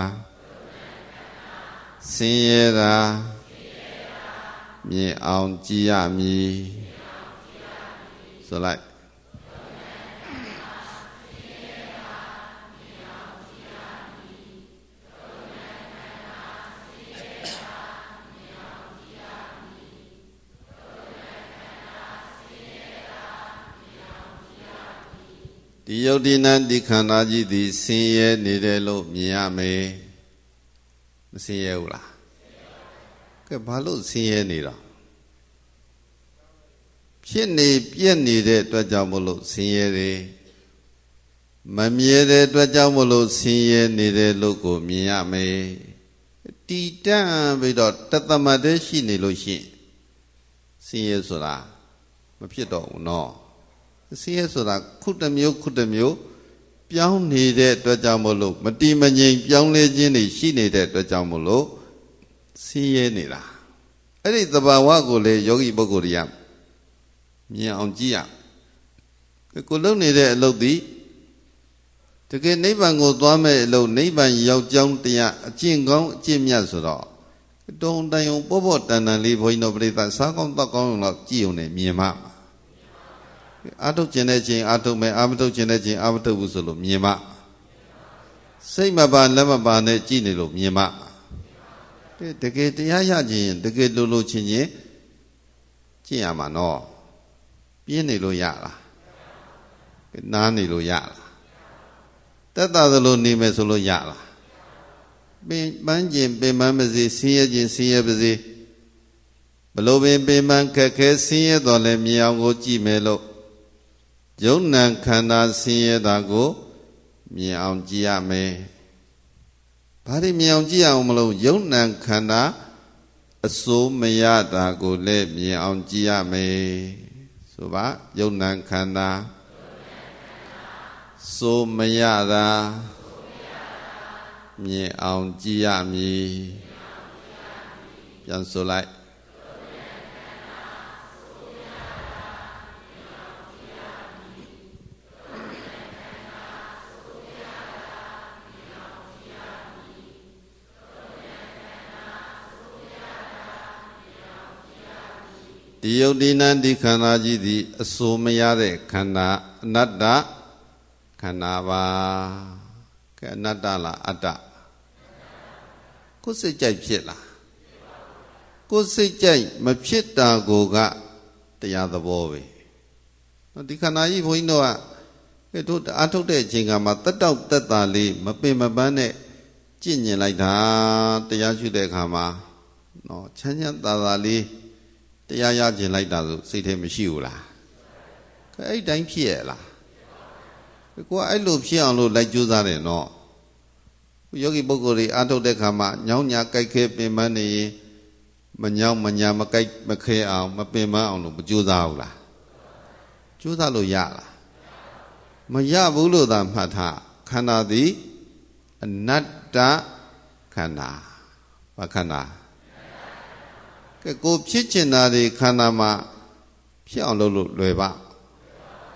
ဆင်းရဲတာမြင်အောင်ကြည်ရမည်ဆိုလိုက်ဒီယုတ်ဒီနံဒီခန္ဓာကြီးသည်ဆင်းရဲနေတယ်လို့မြင်ရမယ်မဆင်းရဲဘူးလားကဲဘာလို့ဆင်းရဲနေတော့ဖြစ်နေပြည့်နေတဲ့အတွက်ကြောင့်မလို့ဆင်းရဲတယ်မမြဲတဲ့အတွက်ကြောင့်မလို့ဆင်းရဲနေတယ်လို့ကိုမြင်ရမယ်တည်တံ့ပြီးတော့တသမတ်တည်းရှိနေလို့ရှိရင်ဆင်းရဲဆိုတာမဖြစ်တော့ဘူးနော်ဆင်းရဲဆိုတာခုတစ်မျိုးခုတစ်မျိုးပြောင်းနေတဲ့အတွက်ကြောင့်မလို့မတိမငြိမ်ပြောင်းလဲခြင်းတွေရှိနေတဲ့အတွက်ကြောင့်မလို့ဆင်းရဲနေတာအဲ့ဒီသဘာဝကိုလေယောဂီပုဂ္ဂိုလ်တွေကမြင်အောင်ကြည့်ရကိုလုံနေတဲ့အလုပ်ဒီတကယ်နိဗ္ဗာန်ကိုသွားမဲ့အလုပ်နိဗ္ဗာန်ရောက်ကြောင်းတရားအကျင့်ကောင်းအကျင့်မြတ်ဆိုတော့တုံတန်ယုံပေါ့ပေါ့တန်တန်လေးဘုန်းကြီးတို့ပြိဿစားကောင်းတောက်ကောင်းတော့ကြည့်ုံနဲ့မြင်မှအာထုတ်ခြင်းတဲ့ချင်းအာထုတ်မယ်အာမထုတ်ခြင်းတဲ့ချင်းအာမထုတ်ဘူးဆိုလို့မြင်မှစိတ်မပါလက်မပါနဲ့ကြည်နေလို့မြင်မှတကယ်တရားရခြင်းတကယ်လိုလိုချင်းချင်းကြည့်ရမှာနော်ပြင်းနေလို့ရလားနားနေလို့ရလားတက်တာသလိုနေမယ်ဆိုလို့ရလားပင်ပန်းခြင်းပင်ပန်းပါစေဆင်းရဲခြင်းဆင်းရဲပါစေဘလို့ပင်ပင်ပန်းခက်ခဲဆင်းရဲတော်လဲမြင်အောင်ကိုကြည့်မယ်လို့ယုံနာခန္ဓာဆင်းရဲတာကိုမြင်အောင်ကြည့်ရမယ်။ဘာလို့မြင်အောင်ကြည့်ရအောင်မလို့ယုံနာခန္ဓာအစိုးမရတာကိုလည်းမြင်အောင်ကြည့်ရမယ်။ဆိုပါယုံနာခန္ဓာစိုးမရတာမြင်အောင်ကြည့်ရမည်။ပြန်ဆိုလိုက်ဒီယုတ်ဒီနံဒီခန္ဓာကြီးသည်အစိုးမရတဲ့ခန္ဓာအနတ္တခန္ဓာပါကဲအနတ္တလားအတ္တကိုယ်စိတ်ကြိုက်ဖြစ်လားကိုယ်စိတ်ကြိုက်မဖြစ်တာကိုကတရားသဘောပဲဒီခန္ဓာကြီးဘုန်းကြီးတို့ကတို့အထုတ်တဲ့အချိန်ကမှတက်တောက်တက်တာလေးမပင်မပန်းနဲ့ကြင့်ညင်လိုက်တာတရားရှုတဲ့အခါမှာနော်ချမ်းချမ်းသာသာလေးတရားရခြင်းလိုက်တာဆိုစိတ်ထဲမရှိဘူးလားအဲ့တိုင်းဖြစ်ရလားကိုကအဲ့လိုဖြစ်အောင်လို့လိုက်ကြိုးစားတယ်နော်ယောဂီပုဂ္ဂိုလ်တွေအားထုတ်တဲ့ခါမှာညောင်းညာကြိုက်ခဲပင်ပန်းနေရင်မညောင်းမညာမကြိုက်မခဲအောင်မပင်ပန်းအောင်လို့မကြိုးစားဘူးလားကြိုးစားလို့ရလားမရဘူးလို့သာမှတ်ထားခန္ဓာသည်အနတ္တခန္ဓာဘာခန္ဓာကဲကိုဖြစ်ချင်တာတွေခန္ဓာမှာဖြစ်အောင်လုပ်လို့လွယ်ပါ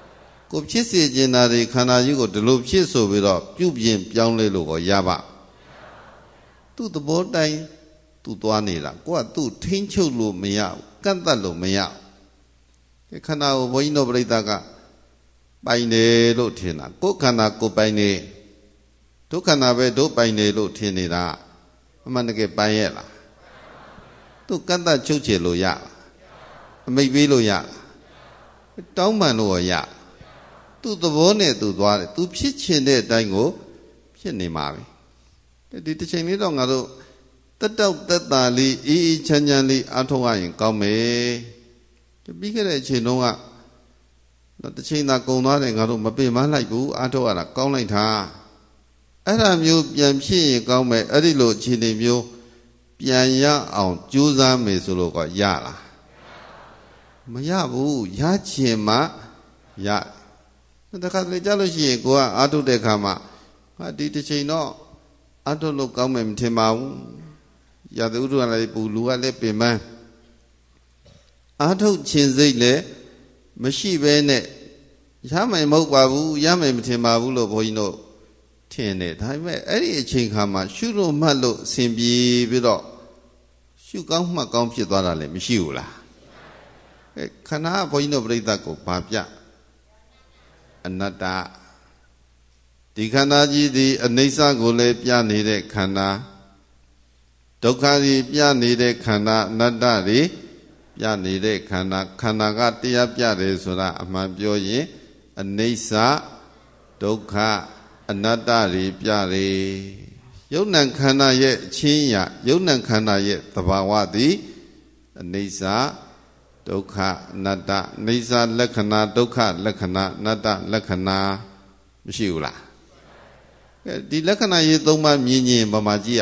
ကိုဖြစ်စေခြင်းနာတွေခန္ဓာကြီးကိုဒီလိုဖြစ်ဆိုပြီးတော့ပြုပြင်ပြောင်းလဲလို့ကိုရပါသူ့သဘောတိုင်းသူ့သွားနေတာကိုကသူ့ထိန်းချုပ်လို့မရဘူးကန့်သတ်လို့မရဘူးခန္ဓာကိုဘုန်းကြီးတို့ပြိဿကပိုင်တယ်လို့ထင်တာကိုယ်ခန္ဓာကိုယ်ပိုင်နေဒုက္ခနာပဲဒုပိုင်နေလို့ထင်နေတာအမှန်တကယ်ပိုင်ရဲ့လားသူကန့်သတ်ချုပ်ချယ်လို့ရလားအမိတ်ပေးလို့ရလားတောင်းပန်လို့ရသူ့သဘောနဲ့သူသွားတယ်သူဖြစ်ချင်တဲ့အတိုင်းကိုဖြစ်နေမှာပဲဒီတစ်ချိန်လေးတော့ငါတို့တက်တောက်တက်တာလေးအေးအေးချမ်းချမ်းလေးအားထုတ်ရရင်ကောင်းမယ်ပြီးခဲ့တဲ့အချိန်တုန်းကတစ်ချိန်သာကုန်သွားတယ်ငါတို့မပင်မလိုက်ဘူးအားထုတ်ရတာကောင်းလိုက်တာအဲ့ဒါမျိုးပြန်ဖြစ်ရင်ကောင်းမယ်အဲ့ဒီလိုအခြေအနေမျိုးပြန်ရအောင်ကြိုးစားမယ်ဆိုလို့ကရလားမရဘူးရချင်မှရတခါတလေကြားလို့ရှိရင်ကိုကအာထုတ်တဲ့ခါမှာဟာဒီတစ်ချိန်တော့အာထုတ်လို့ကောင်းမယ်မထင်ပါဘူးရာသဥတုကလည်းပူလူကလည်းပင်ပန်းအာထုတ်ခြင်းစိတ်လည်းမရှိဘဲနဲ့ရမယ်မဟုတ်ပါဘူးရမယ်မထင်ပါဘူးလို့ဘုန်းကြီးတို့ထင်တယ်ဒါပေမဲ့အဲ့ဒီအချိန်ခါမှာရှုလို့မှတ်လို့အစဉ်ပြေပြီးတော့ရှုကောင်းမှတ်ကောင်းဖြစ်သွားတာလည်းမရှိဘူးလားအဲခန္ဓာဘုန်းကြီးတို့ပြိဿကိုဗာပြအနတ္တဒီခန္ဓာကြီးဒီအနိစ္စကိုလည်းပြနေတဲ့ခန္ဓာဒုက္ခကြီးပြနေတဲ့ခန္ဓာအနတ္တတွေပြနေတဲ့ခန္ဓာခန္ဓာကတရားပြတယ်ဆိုတာအမှန်ပြောရင်အနိစ္စဒုက္ခအနတ္တတွေပြတယ်ယုံ nant ခန္ဓာရဲ့အချင်းရာယုံ nant ခန္ဓာရဲ့သဘာဝသည်အနိစ္စဒုက္ခအနတ္တအနိစ္စလက္ခဏာဒုက္ခလက္ခဏာအနတ္တလက္ခဏာမရှိဘူးလားဒီလက္ခဏာရေးသုံးပါးမြင်ရင်ဘာမှကြည့်ရ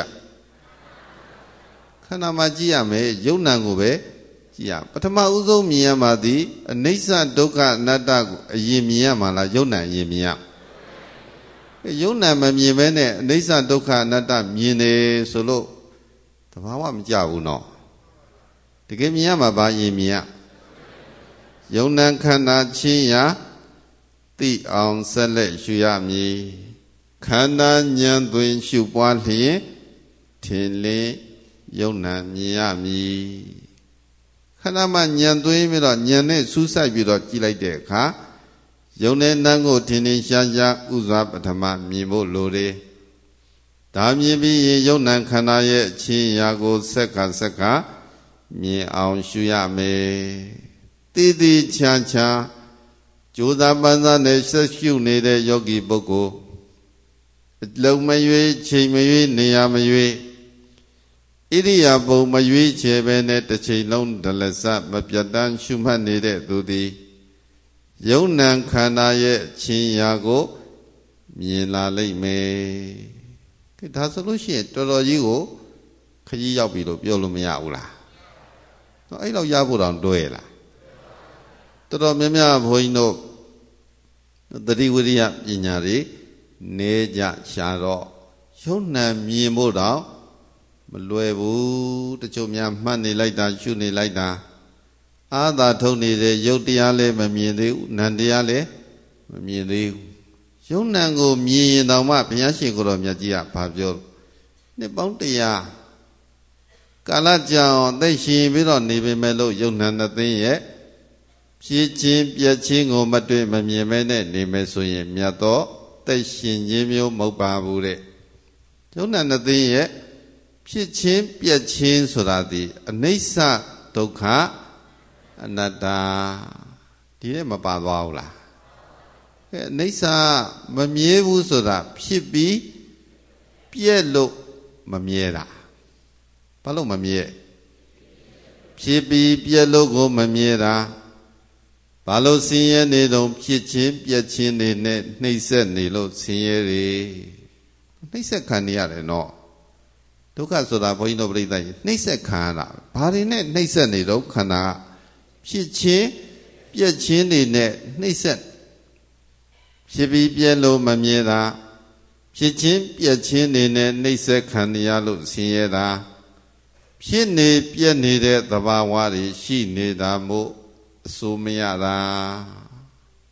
ခန္ဓာမှာကြည့်ရမယ်ယုံ nant ကိုပဲကြည့်ရပထမဦးဆုံးမြင်ရမှာသည်အနိစ္စဒုက္ခအနတ္တကိုအရင်မြင်ရမှာလားယုံ nant အရင်မြင်ရယုံ nant မမြင်ဘဲနဲ့အနိစ္စဒုက္ခအနတ္တမြင်တယ်ဆိုလို့သဘာဝမကြဘူးနော်တကယ်မြင်ရမှာဘာရင်မြင်ရယုံ nant ခန္ဓာချင်းရာသိအောင်ဆက်လက်ရှုရမည်ခန္ဓာဉာဏ်သွင်းရှုပွားလျင်ထင်လင်းယုံ nant မြင်ရမည်ခန္ဓာမှာဉာဏ်သွင်းပြီးတော့ဉာဏ်နဲ့စူးစိုက်ပြီးတော့ကြည့်လိုက်တဲ့အခါယုံတဲ့နန်းကိုထင်ထင်ရှားရှားဥစွာပထမမြင်ဖို့လိုတယ်ဒါမြင်ပြီးရင်ယုံ nant ခန္ဓာရဲ့အချင်းရာကိုစက္ခစက္ခမြင်အောင်ရှုရမယ်တည်တည်ချာချာကြိုးစားပန်းစားနဲ့ဆက်ရှုနေတဲ့ယောဂီပုဂ္ဂိုလ်အလုံးမရွေးချိန်မရွေးနေရာမရွေးဣရိယာပုမရွေးချယ်ပဲနဲ့တစ်ချိန်လုံးဒလစမပြတ်တမ်းရှုမှတ်နေတဲ့သူသည်ယုံ nant ခန္ဓာရဲ့ချင်းရာကိုမြင်လာလိမ့်မယ်။ဒါဆိုလို့ရှိရင်တော်တော်ကြီးကိုခကြီးရောက်ပြီလို့ပြောလို့မရဘူးလား။တော့အဲ့လောက်ရဖို့တောင်တွဲလား။တော်တော်များများဘုန်းကြီးတို့သတိဝိရိယပညာတွေနေကြရှာတော့ယုံ nant မြင်ဖို့တောင်မလွယ်ဘူးတချို့များမှတ်နေလိုက်တာရှုနေလိုက်တာအာသာထုတ်နေတဲ့ယုတ်တရားလည်းမမြင်သေးဘူးနံတရားလည်းမမြင်သေးဘူးယုံ nant ကိုမြင်ရင်တောင်မှဘုရားရှင်ကိုယ်တော်မြတ်ကြီးကဘာပြောနှစ်ပေါင်းတရားကာလကြာအောင်သိရှင်ပြီးတော့နေပေမဲ့လို့ယုံ nant နှစ်သိန်းရဲ့ဖြစ်ချင်းပြက်ချင်းကိုမတွေ့မမြင်မဲနဲ့နေမယ်ဆိုရင်မြတ်သောသိရှင်ခြင်းမျိုးမဟုတ်ပါဘူးတဲ့ယုံ nant နှစ်သိန်းရဲ့ဖြစ်ချင်းပြက်ချင်းဆိုတာဒီအနိစ္စဒုက္ခအနတ္တဒီနဲ့မပါသွားဘူးလားအဲအနိစ္စမမြဲဘူးဆိုတာဖြစ်ပြီးပြက်လို့မမြဲတာဘာလို့မမြဲဖြစ်ပြီးပြက်လို့ကိုမမြဲတာဘာလို့ဆင်းရဲနေတော့ဖြစ်ချင်းပြက်ချင်းနေနဲ့နှိမ့်ဆက်နေလို့ဆင်းရဲတွေနှိမ့်ဆက်ခံနေရတယ်နော်ဒုက္ခဆိုတာဘုန်းကြီးတို့ပြိဿကြီးနှိမ့်ဆက်ခံရတာဘာတွေနဲ့နှိမ့်ဆက်နေတော့ခန္ဓာဖြစ်ချင်းပြက်ချင်းတွေနဲ့နှိမ့်ဆက်ဖြစ်ပြီးပြက်လို့မမြဲတာဖြစ်ချင်းပြက်ချင်းတွေနဲ့နှိမ့်ဆက်ခံရလို့ဆင်းရဲတာဖြစ်နေပြက်နေတဲ့သဘာဝတွေရှိနေတာမို့အဆိုးမရတာ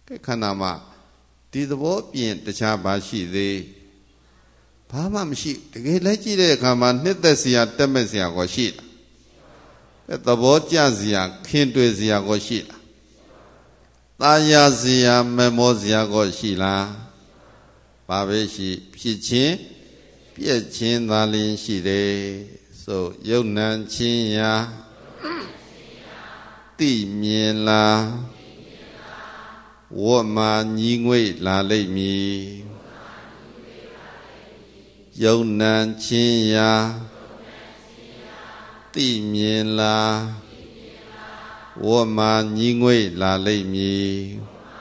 cái khả năng mà đi từ bỏ biển để cha bà sĩ đi bà mà mình sĩ cái lấy chỉ để khả mà nết để xia để mình xia có sĩ cái từ bỏ cha xia khiên tuổi xia có sĩ ta ya xia mình mua xia có sĩ là bà về sĩ phía trên phía trên ta lên sĩ đấy so yêu nan chín ya地面啦，我们因为哪里米，有难亲呀，地面啦，我们因为哪里米，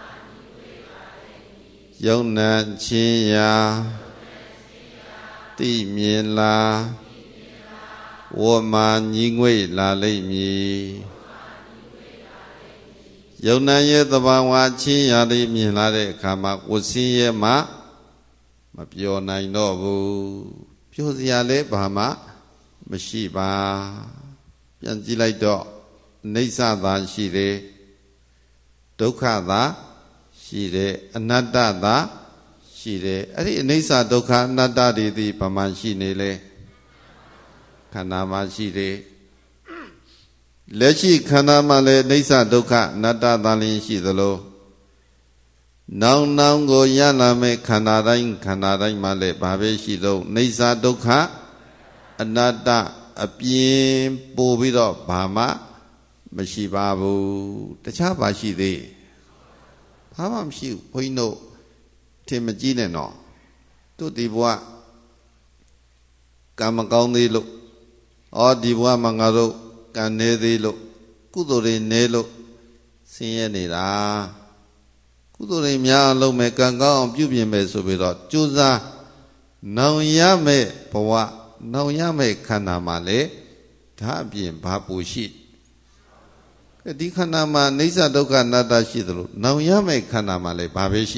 有难亲呀，地面啦，我们因为哪里米。有难也得把我亲呀的命来的看嘛，我心也嘛，嘛表难咯不，表示下来把嘛，没事吧，变起来的，内啥子是的，都看的，是的，那达的，是的，而且内啥都看那达的的把嘛是的嘞，看那嘛是的。လက်ရှိခန္ဓာမှာလည်းအိဋ္ဌဒုက္ခအနတ္တသာလျှင်ရှိသလိုနောင်နောင်ကိုရလာမဲ့ခန္ဓာတိုင်းခန္ဓာတိုင်းမှာလည်းဘာပဲရှိတော့အိဋ္ဌဒုက္ခအနတ္တအပြင်ပို့ပြီးတော့ဘာမှမရှိပါဘူးတခြားပါရှိသေးဘာမှမရှိဘူးဘုန်းကြီးတို့ထင်မကြီးနဲ့တော့သူဒီဘဝကံမကောင်းသေးလို့ဩဒီဘဝမှာငါတို့ကံနေသေးလို့ကုသိုလ်တွေနေလို့ဆင်းရဲနေတာကုသိုလ်တွေများအောင်လုပ်မယ်ကံကောင်းအောင်ပြုပြင်မယ်ဆိုပြီးတော့ကြိုးစားနောင်ရမယ်ဘဝနောင်ရမယ်ခန္ဓာမှာလေဒါအပြင်ဘာပူရှိဒီခန္ဓာမှာအိဋ္ဌဒုက္ခအနတ္တရှိသလိုနောင်ရမယ်ခန္ဓာမှာလေဘာပဲရှိ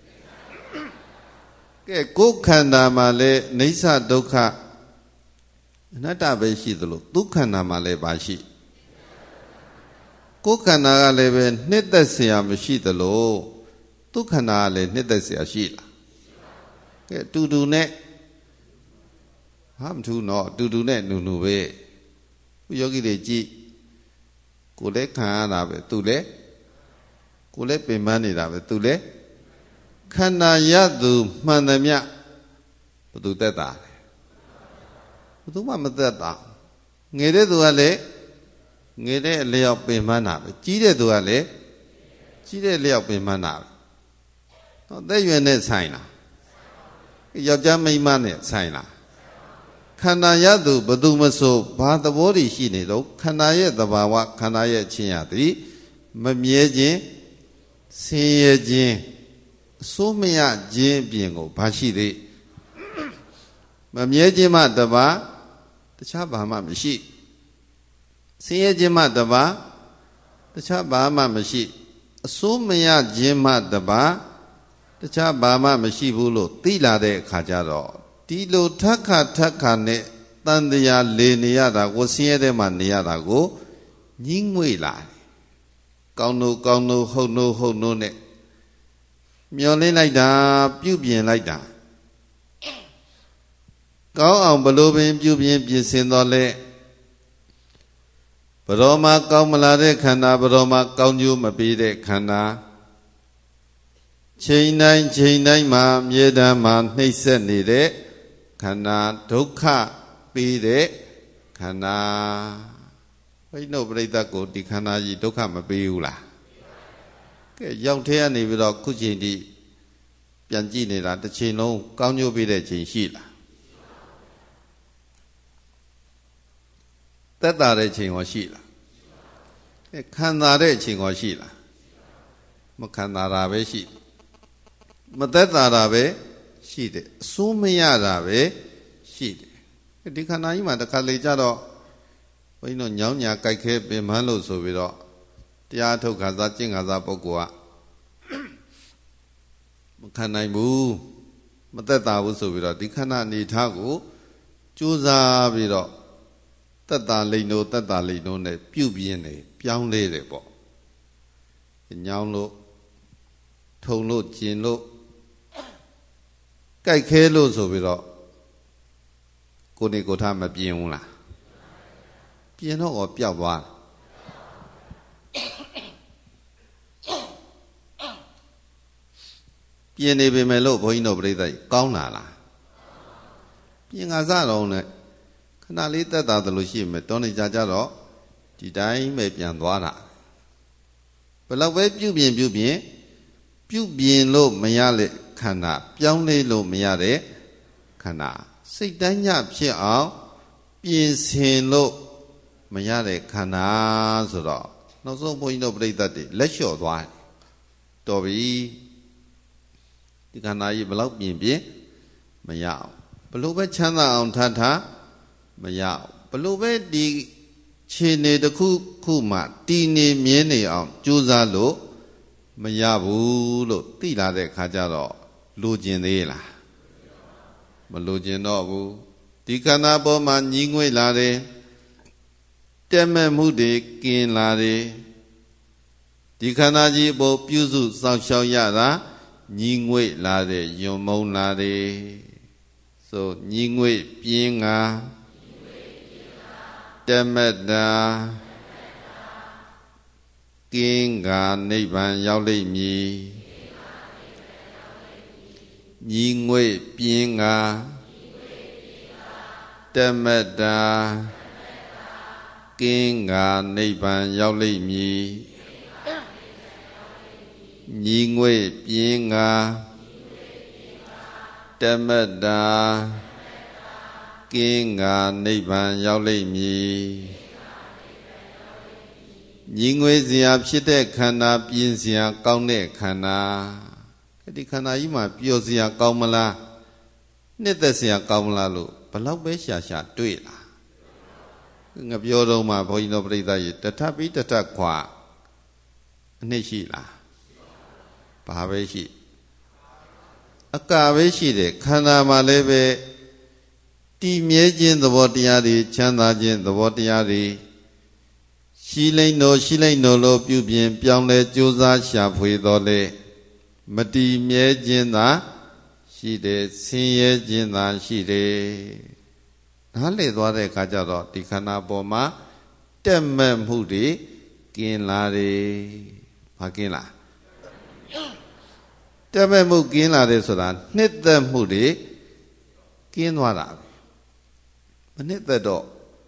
ကဲကိုယ်ခန္ဓာမှာလေအိဋ္ဌဒုက္ခအနတ္တပဲရှိသလိုဒုက္ခန္တာမှာလည်းပါရှိကိုယ်ခန္ဓာကလည်းပဲနှစ်သက်เสียမရှိသလိုဒုက္ခန္တာကလည်းနှစ်သက်เสียရှိလားကဲတူတူနဲ့ဟာမထူးတော့တူတူနဲ့နူနူပဲခုယောဂီတွေကြည့်ကိုယ်လည်းခံရတာပဲသူလည်းကိုယ်လည်းပင်ပန်းနေတာပဲသူလည်းခန္ဓာရသူမှန်သမျှဘသူသက်တာဘယ်သူမှမသက်တာငယ်တဲ့သူကလည်းငယ်တဲ့အလျောက်ပင်ပန်းတာပဲကြီးတဲ့သူကလည်းကြီးတဲ့အလျောက်ပင်ပန်းတာပဲတော့သက်ရွယ်နဲ့ဆိုင်လားယောက်ျားမိန်းမနဲ့ဆိုင်လားခန္ဓာရသူဘယ်သူမဆိုဘာသဘောတည်ရှိနေတော့ခန္ဓာရဲ့သဘာဝခန္ဓာရဲ့ချင်းရသည်မမြဲခြင်းဆင်းရဲခြင်းအစိုးမရခြင်းအပြင်ကိုဘာရှိသေးမမြဲခြင်းမှတပါတခြားဘာမှမရှိဆင်းရဲခြင်းမှတပါတခြားဘာမှမရှိအစိုးမရခြင်းမှတပါတခြားဘာမှမရှိဘူးလို့သိလာတဲ့အခါကျတော့ဒီလိုထက်ခါထက်ခါနဲ့တန်တရားလေနေရတာကိုဆင်းရဲတဲ့မှာနေရတာကိုညှင်းငွေလာကောင်းလို့ကောင်းလို့ဟုတ်လို့ဟုတ်လို့နဲ့မျောလင်းလိုက်တာပြုပြင်လိုက်တာကောင်းအောင်ဘလို့ပင်ပြုပြင်ပြင်ဆင်တော်လဲဘရောမကောင်းမလာတဲ့ခန္ဓာဘရောမကောင်းကျိုးမပေးတဲ့ခန္ဓာချိန်တိုင်းချိန်တိုင်းမှာမြေတမ်းမှာနှိမ့်ဆက်နေတဲ့ခန္ဓာဒုက္ခပေးတဲ့ခန္ဓာဘိနှုတ်ပြိတ္တကိုဒီခန္ဓာကြီးဒုက္ခမပေးဘူးလားကဲရောက်ထဲကနေပြီးတော့ခုချိန်ထိပြန်ကြည့်နေတာတစ်ချိန်လုံးကောင်းကျိုးပေးတဲ့ချိန်ရှိလားသက်သာတဲ့ချိန်ရောရှိလားခံသာတဲ့ချိန်ရောရှိလားမခံသာတာပဲရှိမသက်သာတာပဲရှိတယ်အစိုးမရတာပဲရှိတယ်ဒီခန္ဓာကြီးမှာတစ်ခါလေကြတော့ဘုန်းကြီးတို့ညောင်းညာကြိုက်ခဲပင်မန်းလို့ဆိုပြီးတော့တရားထုတ်ခါစားကျင့်ခါစားပုဂ္ဂိုလ်ကမခံနိုင်ဘူးမသက်သာဘူးဆိုပြီးတော့ဒီခန္ဓာအနေထားကိုကြိုးစားပြီးတော့သက်သာလိမ့်လို့သက်သာလိမ့်လို့နဲ့ပြုတ်ပြင်းနေပြောင်းလဲတယ်ပေါ့ညောင်းလို့ထုံလို့ကျင်လို့ကြိုက်ခဲလို့ဆိုပြီးတော့ကိုနေကိုထားမပြင်းဘူးလားပြင်းတော့ပျောက်သွားပြင်းနေပေမဲ့လို့ဘုန်းကြီးတို့ပြိဿကြီးကောင်းလာလားပြင်းငါစတော့နဲ့ခဏလေးတက်တာတလို့ရှိမယ်တောနေကြကြတော့ဒီတိုင်းပဲပြန်သွားတာဘယ်တော့ပဲပြုတ်ပြင်းပြုတ်ပြင်းပြုတ်ပြင်းလို့မရလေခန္ဓာပြောင်းလဲလို့မရတဲ့ခန္ဓာစိတ်တိုင်းညဖြစ်အောင်ပြင်ဆင်လို့မရတဲ့ခန္ဓာဆိုတော့နောက်ဆုံးဘုန်းကြီးတို့ပြိဿတွေလက်လျှော့သွားတော်ပြီဒီခန္ဓာကြီးဘယ်လောက်ပြင်ပြင်မရအောင်ဘလို့ပဲချမ်းသာအောင်ထားထားမရအောင်ဘလို့ပဲဒီခြေနေတစ်ခုခုမှတည်နေမြဲနေအောင်ကြိုးစားလို့မရဘူးလို့သိလာတဲ့ခါကျတော့လိုချင်သေးလားမလိုချင်တော့ဘူးဒီခန္ဓာပေါ်မှာညီငွေ့လာတယ်တက်မဲ့မှုတွေကင်းလာတယ်ဒီခန္ဓာကြီးအပေါ်ပြုစုစောင့်ရှောက်ရတာညီငွေ့လာတယ်ယုံမုံလာတယ်ဆိုညီငွေ့ပြင်းငါတက်မဲ့တာကင်းငါနိဗ္ဗာန်ရောက်လိမ့်မည်ညီငွေ့ပြင်းငါတက်မဲ့တာကင်းငါနိဗ္ဗာန်ရောက်လိမ့်မည်ညီငွေ့ပြင်းငါတက်မဲ့တာကင်းငါနိဗ္ဗာန်ရောက်လိမ့်မည်ညီငွေ့စရာဖြစ်တဲ့ခန္ဓာပြင်းစရာကောင်းတဲ့ခန္ဓာဒီခန္ဓာကြီးမှာပျော်စရာကောင်းမလားနှစ်သက်စရာကောင်းမလားလို့ဘလောက်ပဲရှာရှာတွေ့လာငါပြောတော့မှဘုန်းကြီးတို့ပြိဿကြီးတထပြီးတထခွာအနှစ်ရှိလားဘာပဲရှိအကာပဲရှိတယ်ခန္ဓာမှာလည်းပဲတည်မြဲခြင်းသဘောတရားတွေချမ်းသာခြင်းသဘောတရားတွေရှိလိမ့်တော်ရှိလိမ့်တော်လို့ပြုပြင်ပြောင်းလဲကြိုးစားရှာဖွေတော်လေမတည်မြဲခြင်းသာရှိတယ်ဆင်းရဲခြင်းသာရှိတယ်နားလေသွားတဲ့အခါကျတော့ဒီခန္ဓာပေါ်မှာတက်မဲ့မှုတွေကင်းလာတယ်ဘာကင်းလာတက်မဲ့မှုကင်းလာတယ်ဆိုတာနှစ်သက်မှုတွေကင်းသွားတာမနှစ်သက်တော့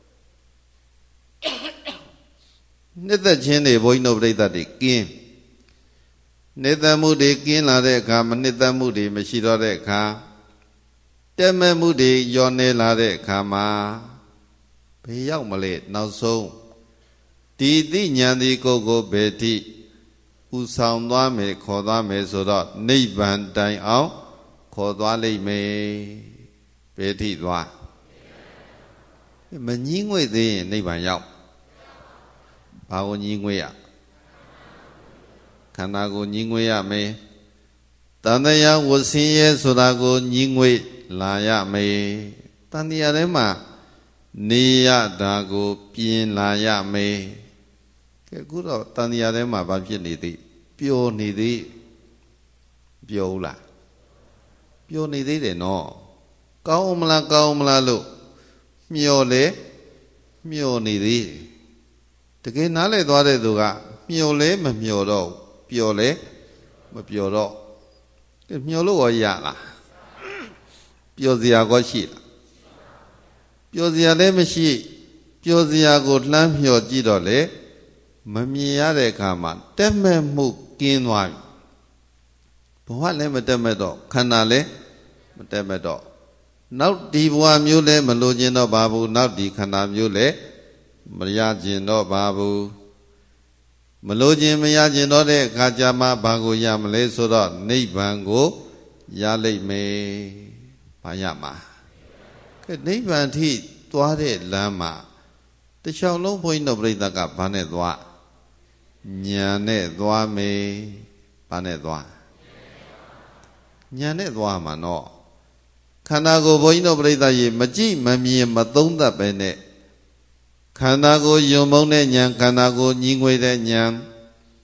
နှစ်သက်ခြင်းတွေဘုန်းကြီးတို့ပြိဿတွေကင်းနှစ်သက်မှုတွေကင်းလာတဲ့အခါမနှစ်သက်မှုတွေမရှိတော့တဲ့အခါတက်မဲ့မှုတွေညောနေလာတဲ့အခါမှာဘယ်ရောက်မလဲနောက်ဆုံးဒီသိဉာဏ်ဒီကိုယ်ကိုဘယ်ထိဥဆောင်သွားမယ်ခေါ်သွားမယ်ဆိုတော့နိဗ္ဗာန်တိုင်အောင်ခေါ်သွားလိမ့်မယ်ဘယ်ထိသွားမငြင်းငွေ့သေးရင်နိဗ္ဗာန်ရောက်ဘာကိုငြင်းငွေ့ရခန္ဓာကိုငြင်းငွေ့ရမယ်တန်တရားဝဆင်းရဲဆိုတာကိုငြင်းငွေ့လာရမယ်တန်တရားထဲမှာနေရတာကိုပြင်လာရမယ်ကဲအခုတော့တန်တရားထဲမှာဘာဖြစ်နေသေးပျော်နေသေးပျော်ဘူးလားပျော်နေသေးတယ်နော်ကောင်းမလားကောင်းမလားလို့မျောလေမျောနေသေးတယ်တကယ်နားလည်သွားတဲ့သူကမျောလဲမမျောတော့ပျော်လဲမပျော်တော့မျောလို့ရောရလားပျော်စရာကောရှိလားပျော်စရာလည်းမရှိပျော်စရာကိုလှမ်းမျောကြည့်တော့လေမမြင်ရတဲ့အခါမှာတက်မဲ့မှုကင်းသွားပြီဘဝလည်းမတက်မဲ့တော့ခန္ဓာလည်းမတက်မဲ့တော့နောက်ဒီဘဝမျိုးလည်းမလိုချင်တော့ပါဘူးနောက်ဒီခန္ဓာမျိုးလည်းမရချင်တော့ပါဘူးမလိုချင်မရချင်တော့တဲ့အခါကျမှဘာကိုရမလဲဆိုတော့နိဗ္ဗာန်ကိုရလိမ့်မယ်ဘာရမှာကဲနိဗ္ဗာန်ထိသွားတဲ့လမ်းမှာတခြားလုံးဘုန်းကြီးတို့ပြိဿကဘာနဲ့သွားညာနဲ့သွားမယ်ဘာနဲ့သွားညာနဲ့သွားမှာနော်ခန္ဓာကိုယ်ဘုန်းကြီးတို့ပြိဿရေမကြည့်မမြင်မသုံးသပ်ပဲနဲ့ခန္ဓာကိုယ်ယုံမုန်းတဲ့ဉာဏ်ခန္ဓာကိုယ်ညီငွေတဲ့ဉာဏ်တ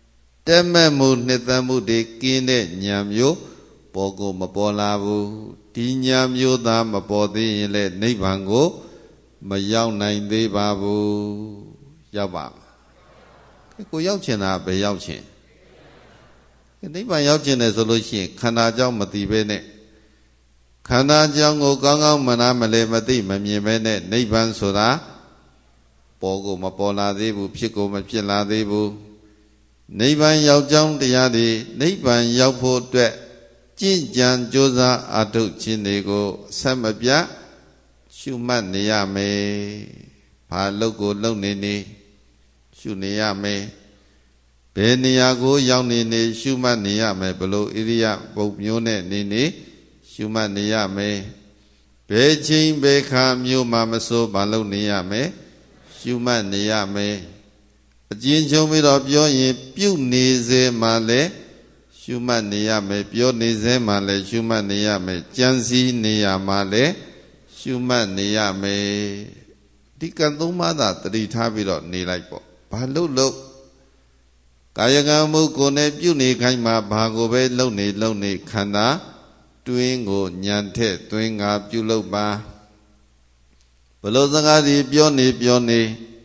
တက်မဲ့မှုနှစ်သက်မှုတွေကင်းတဲ့ဉာဏ်မျိုးပေါ်ကိုမပေါ်လာဘူးဒီဉာဏ်မျိုးသားမပေါ်သေးရင်လည်းနိဗ္ဗာန်ကိုမရောက်နိုင်သေးပါဘူးရောက်ပါကိုရောက်ချင်တာပဲရောက်ချင်နိဗ္ဗာန်ရောက်ချင်တယ်ဆိုလို့ရှိရင်ခန္ဓာကြောင့်မသိပဲနဲ့ခန္ဓာကြောင့်ကိုကောင်းကောင်းမနာမလဲမသိမမြင်ပဲနဲ့နိဗ္ဗာန်ဆိုတာပေါ်ကိုမပေါ်လာသေးဘူးဖြစ်ကိုမဖြစ်လာသေးဘူးနိဗ္ဗာန်ရောက်ကြောင်းတရားတွေနိဗ္ဗာန်ရောက်ဖို့အတွက်ကြင်ကြံကြိုးစားအထုခြင်းတွေကိုဆက်မပြတ်ရှုမှတ်နေရမယ်ဘာလုပ်ကိုလုပ်နေနေရှုနေရမယ်ဘယ်နေရာကိုရောက်နေနေရှုမှတ်နေရမယ်ဘလို့ဣရိယပုတ်မျိုးနဲ့နေနေရှုမှတ်နေရမယ်ဘယ်ချိန်ဘယ်ခါမျိုးမှမစိုးဘာလုပ်နေရမယ်ရှုမှတ်နေရမယ်အကျဉ်းချုပ်ပြီးတော့ပြောရင်ပြုနေစေမှလည်းရှုမှတ်နေရမယ်ပြောနေစေမှလည်းရှုမှတ်နေရမယ်ကြံစည်နေရမှလည်းရှုမှတ်နေရမယ်ဒီကံသုံးပါးသာတတိထားပြီးတော့နေလိုက်ပေါ့ဘာလို့လို့ကာယကံမှုကိုယ်နဲ့ပြုနေခိုင်းမှာဘာကိုပဲလုပ်နေလုပ်နေခန္ဓာတွင်းကိုညံထက်တွင်းငါပြုလုပ်ပါဘလို့စကားဒီပြောနေပြောနေ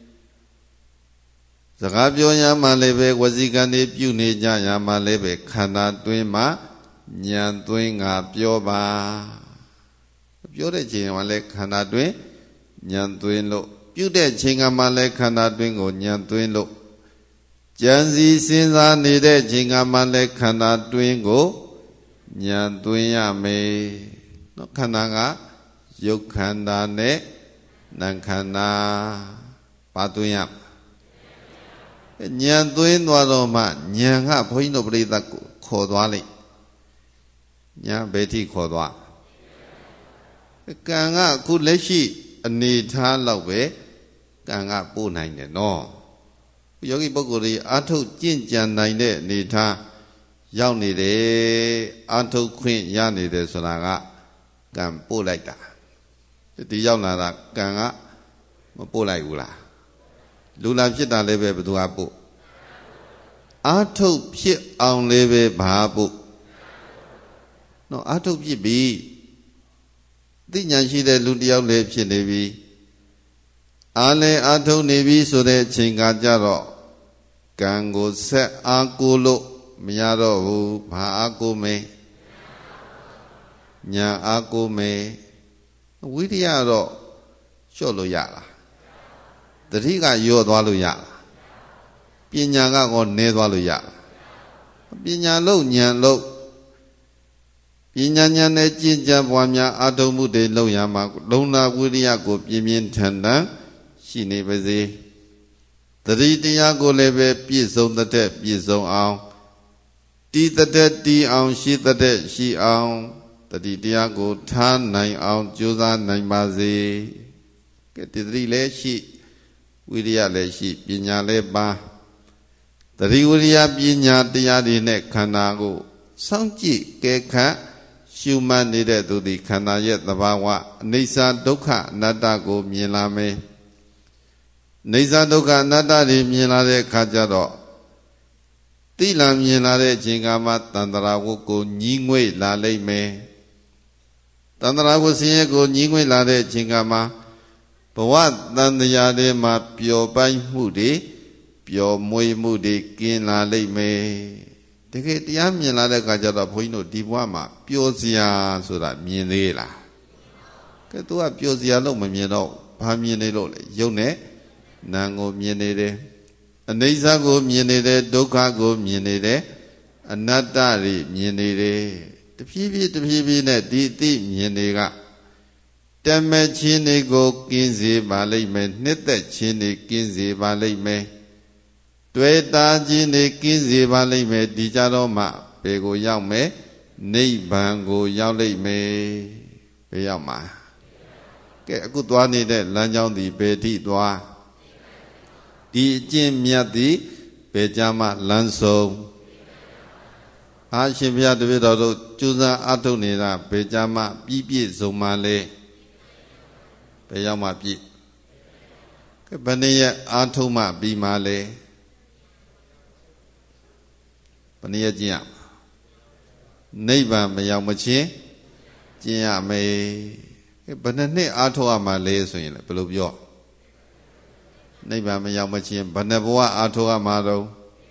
စကားပြောရမှလည်းပဲဝစီကံတွေပြုနေကြရမှလည်းပဲခန္ဓာတွင်းမှာညံတွင်းငါပြောပါပြောတဲ့ချိန်မှာလည်းခန္ဓာတွင်းညံတွင်းလို့ပြုတဲ့ချိန်ကမှလည်းခန္ဓာတွင်းကိုညံတွင်းလို့ကြံစည်စဉ်းစားနေတဲ့ချိန်ကမှလည်းခန္ဓာတွင်းကိုညံသွင်းရမယ်နော်ခန္ဓာကယုတ်ခန္ဓာနဲ့နာမ်ခန္ဓာပါသွင်းရညံသွင်းသွားတော့မှညံကဘုန်းကြီးတို့ပြိဿကိုခေါ်သွားလိုက်ညံဘယ်ထိခေါ်သွားကံကအခုလက်ရှိအနေထားလောက်ပဲကံကပို့နိုင်တယ်နော်ယောဂီပုဂ္ဂိုလ်တွေအာထုတ်ကျင့်ကြံနိုင်တဲ့အနေထားရောက်နေတယ်အာထုတ်ခွင့်ရနေတယ်ဆိုတာကကံပို့လိုက်တာဒီရောက်လာတာကံကမပို့လိုက်ဘူးလားလူလာဖြစ်တာလည်းပဲဘယ်သူကပို့အာထုတ်ဖြစ်အောင်လည်းပဲဘာပို့နော်အာထုတ်ဖြစ်ပြီသိဉာဏ်ရှိတဲ့လူတယောက်လည်းဖြစ်နေပြီအားလည်းအာထုတ်နေပြီဆိုတဲ့အချိန်ကကြတော့ကံကိုဆက်အားကိုလို့မရတော့ဘူးဘာအားကိုမေညာအားကိုမေဝိရိယတော့လျှော့လို့ရလားတတိကယော့သွားလို့ရလားပညာကကောနည်းသွားလို့ရလားပညာလို့ဉာဏ်လို့ပညာဉာဏ်နဲ့ကျင့်ကြံပွားများအာထုံမှုတွေလုပ်ရမှာလုံလာဝိရိယကိုပြင်းပြင်းထန်ထန်ရှိနေပါစေတတိတရားကိုလည်းပဲပြည့်စုံတဲ့ပြည့်စုံအောင်တည်တဲ့တည်အောင်ရှိတဲ့ရှိအောင်တတိတရားကိုထားနိုင်အောင်ကြိုးစားနိုင်ပါစေကဲတတိလည်းရှိဝိရိယလည်းရှိပညာလည်းပါတတိဝိရိယပညာတရားတွေနဲ့ခန္ဓာကိုစောင့်ကြည့်ကဲခတ်ရှုမှတ်နေတဲ့သူသည်ခန္ဓာရဲ့သဘာဝအနိစ္စဒုက္ခအနတ္တကိုမြင်လာမယ်နေဇာဒုက္ခအနတ္တတွေမြင်လာတဲ့အခါကျတော့တိလံမြင်လာတဲ့အချိန်ကမှတန္တရာဝုကိုညီးငွေ့လာလိမ့်မယ်တန္တရာဝုဆင်းရဲကိုညီးငွေ့လာတဲ့အချိန်ကမှဘဝတန်တရားတွေမှာပျော်ပိုင်းမှုတွေပျော်မွေ့မှုတွေကင်းလာလိမ့်မယ်တကယ်တရားမြင်လာတဲ့အခါကျတော့ဘုန်းကြီးတို့ဒီဘဝမှာပျော်စရာဆိုတာမြင်သေးလားကဲသူကပျော်စရာလို့မမြင်တော့ဘာမြင်နေလို့လဲယုံနဲ့နာမ်ကိုမြင်နေတယ်အနိစ္စကိုမြင်နေတယ်ဒုက္ခကိုမြင်နေတယ်အနတ္တတွေမြင်နေတယ်တဖြည်းဖြည်းတဖြည်းဖြည်းနဲ့ဒီအသိမြင်တွေကတမချင်းတွေကိုကင်းစေပါလိမ့်မယ်နှစ်သက်ချင်းတွေကင်းစေပါလိမ့်မယ်တွေ့တာချင်းတွေကင်းစေပါလိမ့်မယ်ဒီကြတော့မှဘယ်ကိုရောက်မယ်နိဗ္ဗာန်ကိုရောက်လိမ့်မယ်ဘယ်ရောက်မှာကဲအခုသွားနေတဲ့လမ်းကြောင်းဒီဘယ်ထိသွားဒီအကျင့်မြတ်သည်ဘယ်ကြမှာလမ်းဆုံးအားရှင်ဘုရားတပည့်တော်တို့ကျူးစာအထုတ်နေတာဘယ်ကြမှာပြည့်ပြည့်စုံမှလဲဘယ်ရောက်မှပြည့်ကဲဘယ်နည်းအားထုတ်မှပြီးမှလဲဏိယကျင့်ရနိဗ္ဗာန်မရောက်မချင်းကျင့်ရမယ်ဘယ်နှစ်နှစ်အားထုတ်ရမှာလဲဆိုရင်လည်းဘယ်လိုပြောနိဗ္ဗာန်မရောက်မချင်းဘယ်နှစ်ဘဝအားထုတ်ရမှာတော့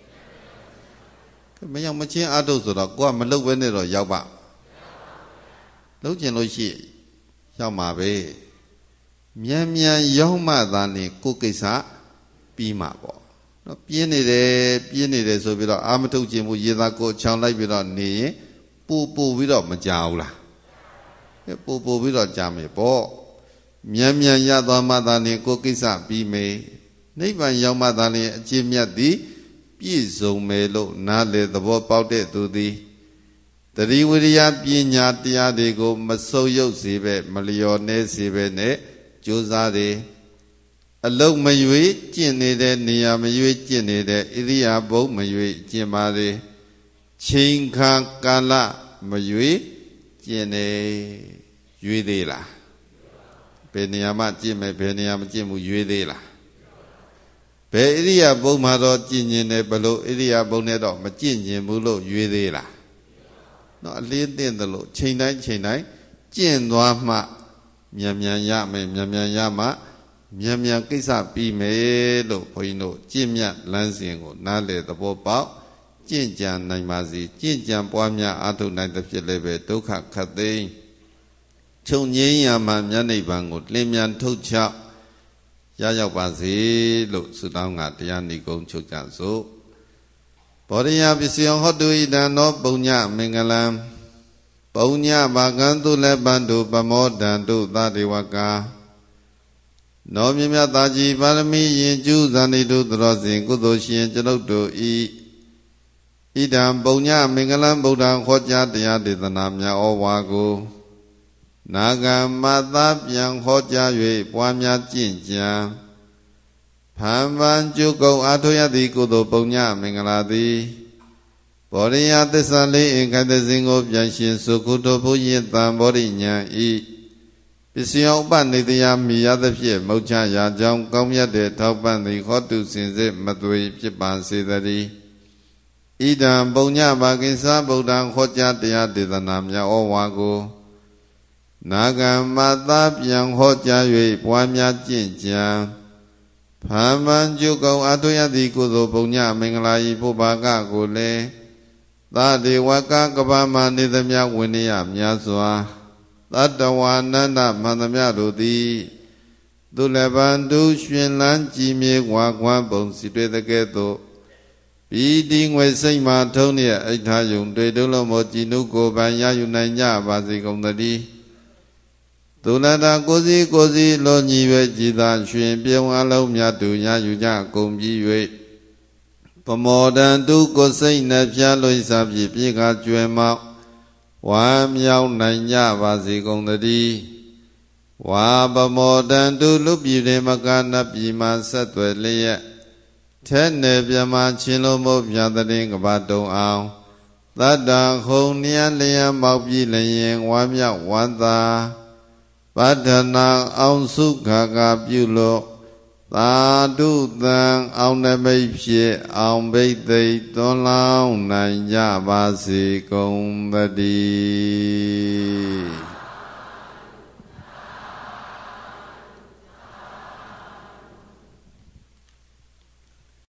မရောက်မချင်းအားထုတ်ဆိုတော့ကိုကမလုပ်ဘဲနဲ့တော့ရောက်ပါလုပ်ကျင်လို့ရှိရောက်မှာပဲမြန်မြန်ရောက်မှသာနေကိုယ်ကိစ္စပြီးမှာပေါ့နော်ပြင်းနေတယ်ပြင်းနေတယ်ဆိုပြီးတော့အာမထုတ်ခြင်းဘူးရေသာကိုချောင်လိုက်ပြီးတော့နေရင်ပူပူပြီးတော့မကြောက်ဘူးလားပူပူပြီးတော့ကြာမယ်ပေါ့မြန်မြန်ရသွားမှသာနေကိုယ်ကိစ္စပြီးမယ်နိဗ္ဗာန်ရောက်မှသာနေအကျင့်မြတ်သည်ပြည့်စုံမယ်လို့နားလေသဘောပေါက်တဲ့သူသည်တတိဝိရိယပညာတရားတွေကိုမဆုပ်ယုပ်စေပဲမလျော်နေစေပဲနဲ့ကြိုးစားတယ်အလုံးမရွေကျင့်နေတဲ့နေရာမရွေကျင့်နေတဲ့ဣရိယာပုမရွေကျင့်ပါလေချိန်ခါကာလမရွေကျင့်နေရွေသေးလားဘယ်နေရာမှကျင့်မယ်ဘယ်နေရာမကျင့်ဘူးရွေသေးလားဘယ်ဣရိယာပုမှာတော့ကျင့်ကျင်တယ်ဘလို့ဣရိယာပုနဲ့တော့မကျင့်ကျင်ဘူးလို့ရွေသေးလားနော်အလေးသင့်တယ်လို့ချိန်တိုင်းချိန်တိုင်းကျင့်သွားမှမြန်မြန်ရမယ်မြန်မြန်ရမှမြန်မြန်ကိစ္စပြီးမယ်လို့ဘုန်းကြီးတို့ကျင့်မြတ်လမ်းစဉ်ကိုနားလည်သဘောပေါက်ကျင့်ကြံနိုင်ပါစေကျင့်ကြံပွားများအားထုတ်နိုင်တဲ့ဖြစ်လည်းပဲဒုက္ခခတ်သိမ်းချုပ်ငြိမ်းရမှမြတ်နိဗ္ဗာန်ကိုလင်းမြန်ထုတ်ချရရောက်ပါစေလို့ဆုတောင်းကတရားနိဂုံးချုပ်ကြစို့ဘောရိယပစ္စယဟောတုဣဒံသောပုံညမင်္ဂလံပုံညဘာကံတုလည်းပန္တုပမောဒံတုသဒေဝကာနောမြမြတာကြီးပါရမီရင်ကျူးဇာနိတုသရောစဉ်ကုသိုလ်ရှင်ကျွန်ုပ်တို့ဤဣဒံပုံညမင်္ဂလံဗုဒ္ဓံဟောကြားတရားဒေသနာများဩဝါကိုနာဂံမသာပြန်ဟောကြား၍ပွားများကျင့်ကြံဖန်ဖန်ကျုပ်ကုန်အာထုရသည်ကုသိုလ်ပုံညမင်္ဂလာသည်ဘောရိယသစ္စာလေးအင်္ဂတစဉ်ကိုပြန်ရှင်စုခုတောဘုရင်တံဘောရိညာဤပစ္စယဥပနေတယမိရသဖြင့်မௌချရာကြောင့်ကောင်းမြတ်တဲ့ထောက်ပံ့သည်ဟောတုစင်စစ်မသွေဖြစ်ပါစေတည်းဣဒံပုံညဘာကိစ္စဗုဒ္ဓံဟောကြားတရားဒေသနာများဩဝါကိုနာဂံမသာပြန်ဟောကြား၍ပွားများကျင့်ကြံဖန်ဖန်ကျုပ်ကောင်အထုရသည်ကုသိုလ်ပုံညမင်္ဂလာဤဘုဘာကကိုလည်းသာဒေဝကကပ္ပမနေသမျှဝိနည်းများစွာသတ္တဝါနန္ဒမန္တမြတို့သည်သူလည်းဗန္တုရှင်လန်းကြည်မြေဝါခွမ်းပုံစီတွေ့တဲ့ကဲ့သို့ပြီးဒီငွေစိတ်မှထုံးတဲ့အိဋ္ဌာယုံတွေ့တုံးလုံးမောကြည်နုကိုပန်ရယူနိုင်ကြပါစေကုန်သတည်းသူလတာကိုစီကိုစီလောညီ၍ကြည်သာရွှင်ပြုံးအလုံးမြတ်သူရယူကြကုန်ပြီး၍ပမောဒံတုကိုစိတ်နှပြလွိစားပြီးပြေကကျွယ်မောက်ဝါမြောက်နိုင်ကြပါစေကုန်သတည်းဝါပမောဒံတုလူပြည်တွေမကနပြည်မှာဆက်သွယ်လျက်ထဲနေပြမချင်းလုံးမို့ပြတဲ့ကဘာတုံအောင်သတ္တခုံနျံလျံမောက်ပြီးလျင်ဝါမြောက်ဝန္တာပဋ္ဌနာအောင်စုခါကပြုလို့သာဓုတံအောင်နမိတ်ဖြစ်အောင်ဘိသိက်သွန်လောင်းနိုင်ကြပါစေကုန်သတည်း